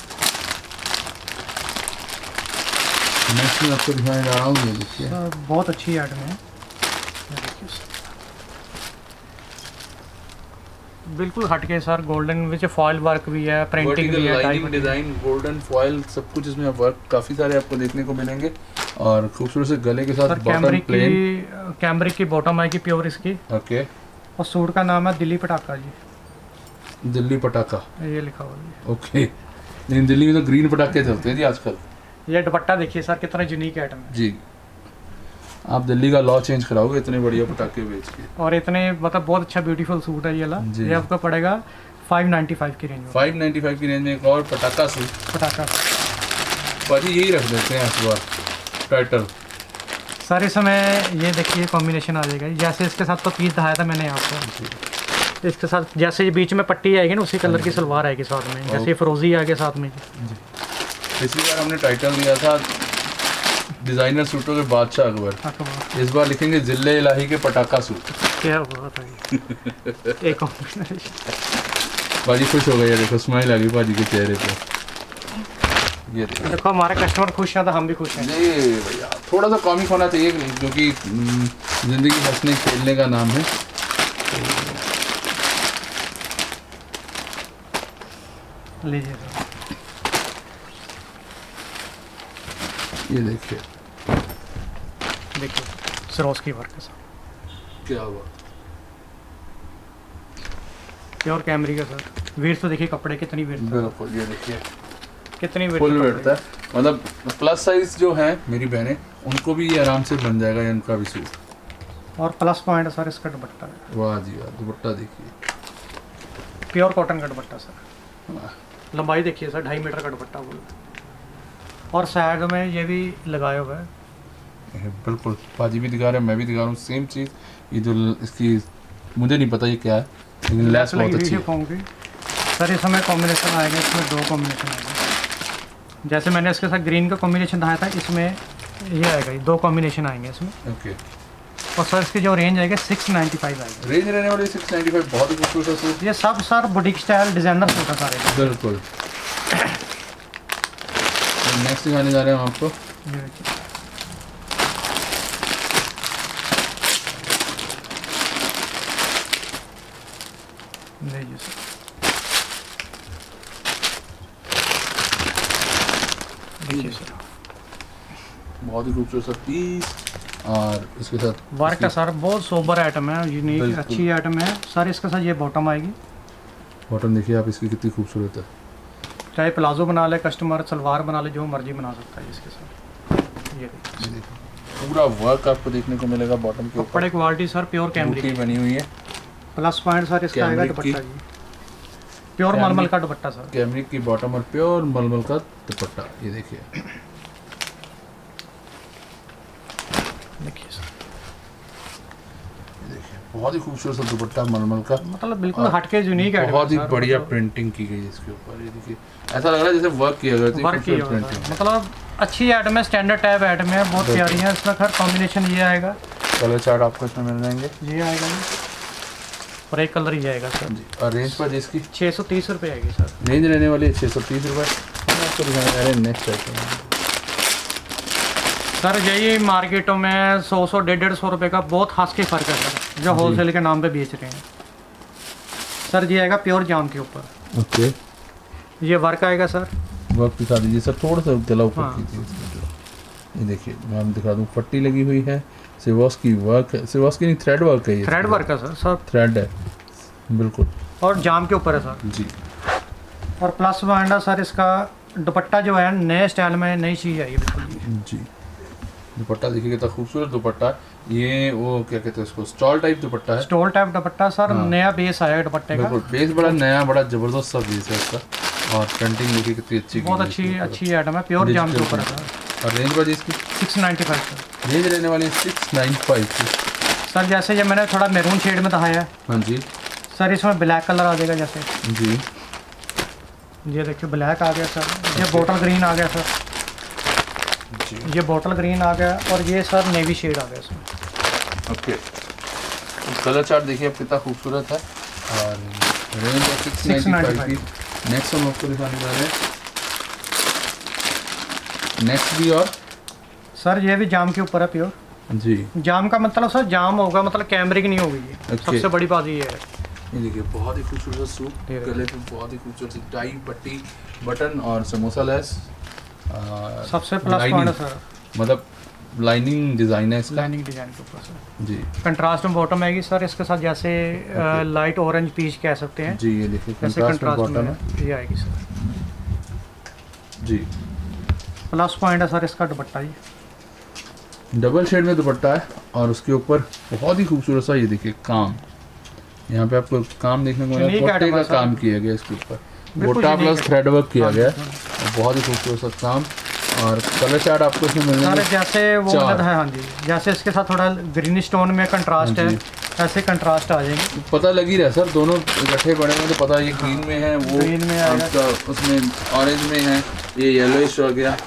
नेक्स्ट मैं आपको दिखाने जा रहा हूँ, ये देखिए बहुत अच्छी आइटम है, बिल्कुल हटके sir, golden with foil work भी है, प्रिंटिंग भी है, लाइनिंग डिजाइन, गोल्डन फॉइल, सब कुछ इसमें वर्क काफी सारे आपको देखने को मिलेंगे। और खूबसूरत से गले के साथ बॉटम प्लेन, कैमरिक की बॉटम आएगी प्योर इसकी। ओके, और सूट का नाम है दिल्ली पटाखा जी। दिल्ली पटाखा ये लिखा हुआ है। ओके, लेकिन दिल्ली में तो ग्रीन पटाखे चलते हैं जी आजकल। ये दुपट्टा देखिए सर कितना यूनिक आइटम है जी। आप दिल्ली का लॉ चेंज कराओगे इतने बढ़िया पटाखे बेच के। और इतने मतलब बहुत अच्छा ब्यूटीफुल सूट है ये वाला। ये आपको पड़ेगा 595 की रेंज में। 595 की रेंज में एक और पटाखा सूट। पटाखा भाजी यही रख देते हैं इस बार टाइटल। सर इसमें ये देखिए कॉम्बिनेशन आ जाएगा जैसे इसके साथ तो पीस दिखाया था मैंने आपको। इसके साथ जैसे ये बीच में पट्टी आएगी ना उसी कलर की सलवार आएगी साथ में, जैसे फिरोजी आ गया साथ में। पिछली बार हमने टाइटल दिया था डिजाइनर सूटों के बादशाह अकबर, इस बार लिखेंगे जिले इलाही के पटाखा सूट। क्या बात है। एक बाजी खुश हो गई है, देखो स्माइल आ गई बाजी के चेहरे पे। ये देखो हमारे कस्टमर खुश हैं तो हम भी खुश हैं। जी भैया, थोड़ा सा कॉमिक होना चाहिए क्योंकि जिंदगी हंसने खेलने का नाम है। लीजिए ये देखिए सरोस्की वर्क के साथ। क्या हुआ? प्योर कैमरी का सर। वीर तो देखिए कपड़े कितनी वीर। बिल्कुल, ये देखिए कितनी वीर, फुल वेट है। मतलब प्लस साइज जो है मेरी बहनें उनको भी ये आराम से बन जाएगा ये उनका भी सूट। और प्लस पॉइंट है सर इसका दुपट्टा है। वाह जी वाह, दुपट्टा देखिए प्योर कॉटन का दुपट्टा सर। लंबाई देखिए सर 2.5 मीटर का दुपट्टा बोल। और साइड में ये भी लगाया हुआ है। बिल्कुल, पाजी भी दिखा रहे हैं, मैं भी दिखा रहा हूँ सेम चीज़। ये जो इसकी मुझे नहीं पता ये क्या है, लेकिन लेस बहुत अच्छी है सर। इसमें कॉम्बिनेशन आएगा, इसमें 2 कॉम्बिनेशन आएगा। जैसे मैंने इसके साथ ग्रीन का कॉम्बिनेशन दिखाया था, इसमें ये आएगा, 2 कॉम्बिनेशन आएंगे इसमें। ओके। और सर इसकी जो रेंज आएगी 695 आएगी। रेंज रहने वाली 695, बहुत ही खूबसूरत सूट। ये सब sir boutique style designer suit है सारे। बिल्कुल। नेक्स्ट दिखाने जा रहे हैं हम आपको। बहुत ही खूबसूरत पीस और इसके साथ वर्क है सर। बहुत सोबर आइटम है, यूनिक अच्छी आइटम है सर। इसके साथ ये बॉटम आएगी। बॉटम देखिए आप इसकी कितनी खूबसूरत है। चाहे प्लाजो बना ले कस्टमर, सलवार बना ले, जो मर्जी बना सकता है इसके साथ। ये देखिए पूरा वर्क आपको देखने को मिलेगा बॉटम के ऊपर। कपड़े क्वालिटी सर प्योर कैमरी की बनी हुई है। प्लस पॉइंट सर इसका आएगा दुपट्टा जी, प्योर मलमल का दुपट्टा सर। कैमरी की बॉटम और प्योर मलमल का दुपट्टा। ये देखिए देखिए सर, बहुत ही खूबसूरत दुपट्टा मलमल का, मतलब बिल्कुल हटके यूनिक है। बहुत ही बढ़िया प्रिंटिंग की गई इसके ऊपर। ये देखिए ऐसा लग रहा है जैसे वर्क किया गया है। वर्क किया हुआ है, मतलब अच्छी आइटम है, स्टैंडर्ड टाइप आइटम है, बहुत प्यारी है। इसमें हर कॉम्बिनेशन ये आएगा। कलर चार्ट आपको इसमें मिल जाएंगे। ये आएगा जी, और एक कलर ही आएगा सर जी। और रेंज पर इसकी 630 रुपये आएगी सर। रेंज रहने वाली है 630 रुपये। आपको दिखाने जा रहे हैं नेक्स्ट आइटम सर। यही मार्केटों में 100 150 रुपये का बहुत हंस के फर्क है सर, जो होलसेल के नाम पे बेच रहे हैं सर। ये आएगा प्योर जाम के ऊपर। ओके। ये वर्क आएगा सर। वर्क दिखा दीजिए सर, थोड़ा सा गला ऊपर कीजिए। ये देखिए मैं हम दिखा दूँ, पट्टी लगी हुई है, सिवास्की वर्क है। सिवास्की नहीं, थ्रेड वर्क है ये। थ्रेड वर्क है सर, सब थ्रेड है बिल्कुल। और जाम के ऊपर है सर जी। और प्लस पॉइंट है सर इसका दुपट्टा जो है नए स्टाइल में, नई चीज़ आई है बिल्कुल जी। दुपट्टा देखिए कितना खूबसूरत दुपट्टा। ये वो क्या कहते हैं उसको, स्टॉल टाइप दुपट्टा है। Stole type dupatta sir. हाँ। नया बेस आया है दुपट्टे का। बिल्कुल, बेस बड़ा नया, बड़ा जबरदस्त सा बेस है इसका। और प्रिंटिंग देखिए कितनी अच्छी, बहुत अच्छी आइटम है, प्योर जाम के ऊपर है सर। और रेंज वाली इसकी 695 सर। रेंज रहने वाली है 695 की सर। जैसे ये मैंने थोड़ा मैरून शेड में दिखाया है। हाँ जी सर, इसमें ब्लैक कलर आ जाएगा जैसे जी। ये देखिए ब्लैक आ गया सर। ये बोटल ग्रीन आ गया सर जी। ये बोटल ग्रीन आ गया और ये सर नेवी शेड आ गया इसमें। ओके। कलर चार्ट देखिए अब कितना खूबसूरत है। और रेंज है 695 की। नेक्स्ट हम आपको दिखाने जा रहे हैं। नेक्स्ट भी और सर ये भी जाम के ऊपर है प्योर जी। जाम का मतलब सर जाम होगा, मतलब कैमरे की नहीं होगी ये। सबसे बड़ी बात ये है। ये देखिए बहुत ही खूबसूरत सूट, गले पे बहुत ही खूबसूरत टाई, पट्टी, बटन और समोसा लेस। सबसे प्लस पॉइंट है सर, मतलब लाइनिंग डिज़ाइन है इसका, लाइनिंग डिज़ाइन के ऊपर सर जी। कंट्रास्ट में बॉटम आएगी सर इसके साथ, जैसे लाइट ऑरेंज पीच कह सकते हैं जी। ये देखिए कंट्रास्ट में ये आएगी सर जी। प्लस पॉइंट है सर इसका दुपट्टा जी, डबल शेड में दुपट्टा है और उसके ऊपर बहुत ही खूबसूरत सा ये देखिए काम, यहाँ पे आपको काम देखने को मिला, गोटे का काम किया गया इसके ऊपर, गोटा प्लस थ्रेड वर्क किया गया है, बहुत ही खूबसूरत सा काम। और कलर चार्ट आपको इसमें मिल जाएगा जैसे वो है, हाँ जी, जैसे इसके साथ थोड़ा ग्रीन स्टोन में कंट्रास्ट है, ऐसे कंट्रास्ट आ जाएंगे। पता लग ही रहा है सर, दोनों इकट्ठे पड़े हुए तो पता ये ग्रीन में है, वो ग्रीन में आएगा, उसमें ऑरेंज में है, ये येलोइश हो गया,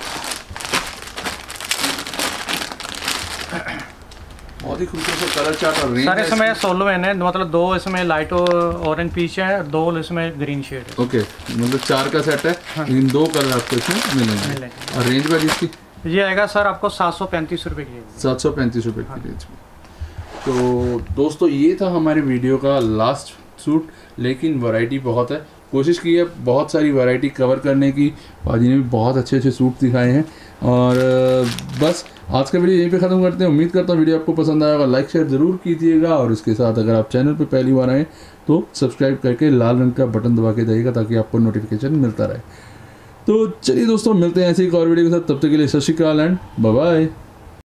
बहुत ही खूबसूरत कलर चार्ट। और रेंज सर इसमें सोलो है, मतलब 2 इसमें लाइट ऑरेंज पीच है, 2 इसमें ग्रीन शेड है। ओके, मतलब 4 का सेट है, लेकिन 2 कलर आपको इसमें मिलेंगे। और रेंज वाली इसकी ये आएगा सर आपको 735 रुपये की, 735 रुपये की रेंज में। तो दोस्तों ये था हमारे वीडियो का लास्ट सूट, लेकिन वैरायटी बहुत है, कोशिश की है बहुत सारी वैरायटी कवर करने की, पाजी ने भी बहुत अच्छे अच्छे सूट दिखाए हैं। और बस आज का वीडियो यहीं पे ख़त्म करते हैं। उम्मीद करता हूँ वीडियो आपको पसंद आएगा, लाइक शेयर ज़रूर कीजिएगा, और इसके साथ अगर आप चैनल पे पहली बार आएँ तो सब्सक्राइब करके लाल रंग का बटन दबा के जाइएगा ताकि आपको नोटिफिकेशन मिलता रहे। तो चलिए दोस्तों, मिलते हैं ऐसे ही एक और वीडियो के साथ, तब तक के लिए सत श्री अकाल एंड बाय बाय।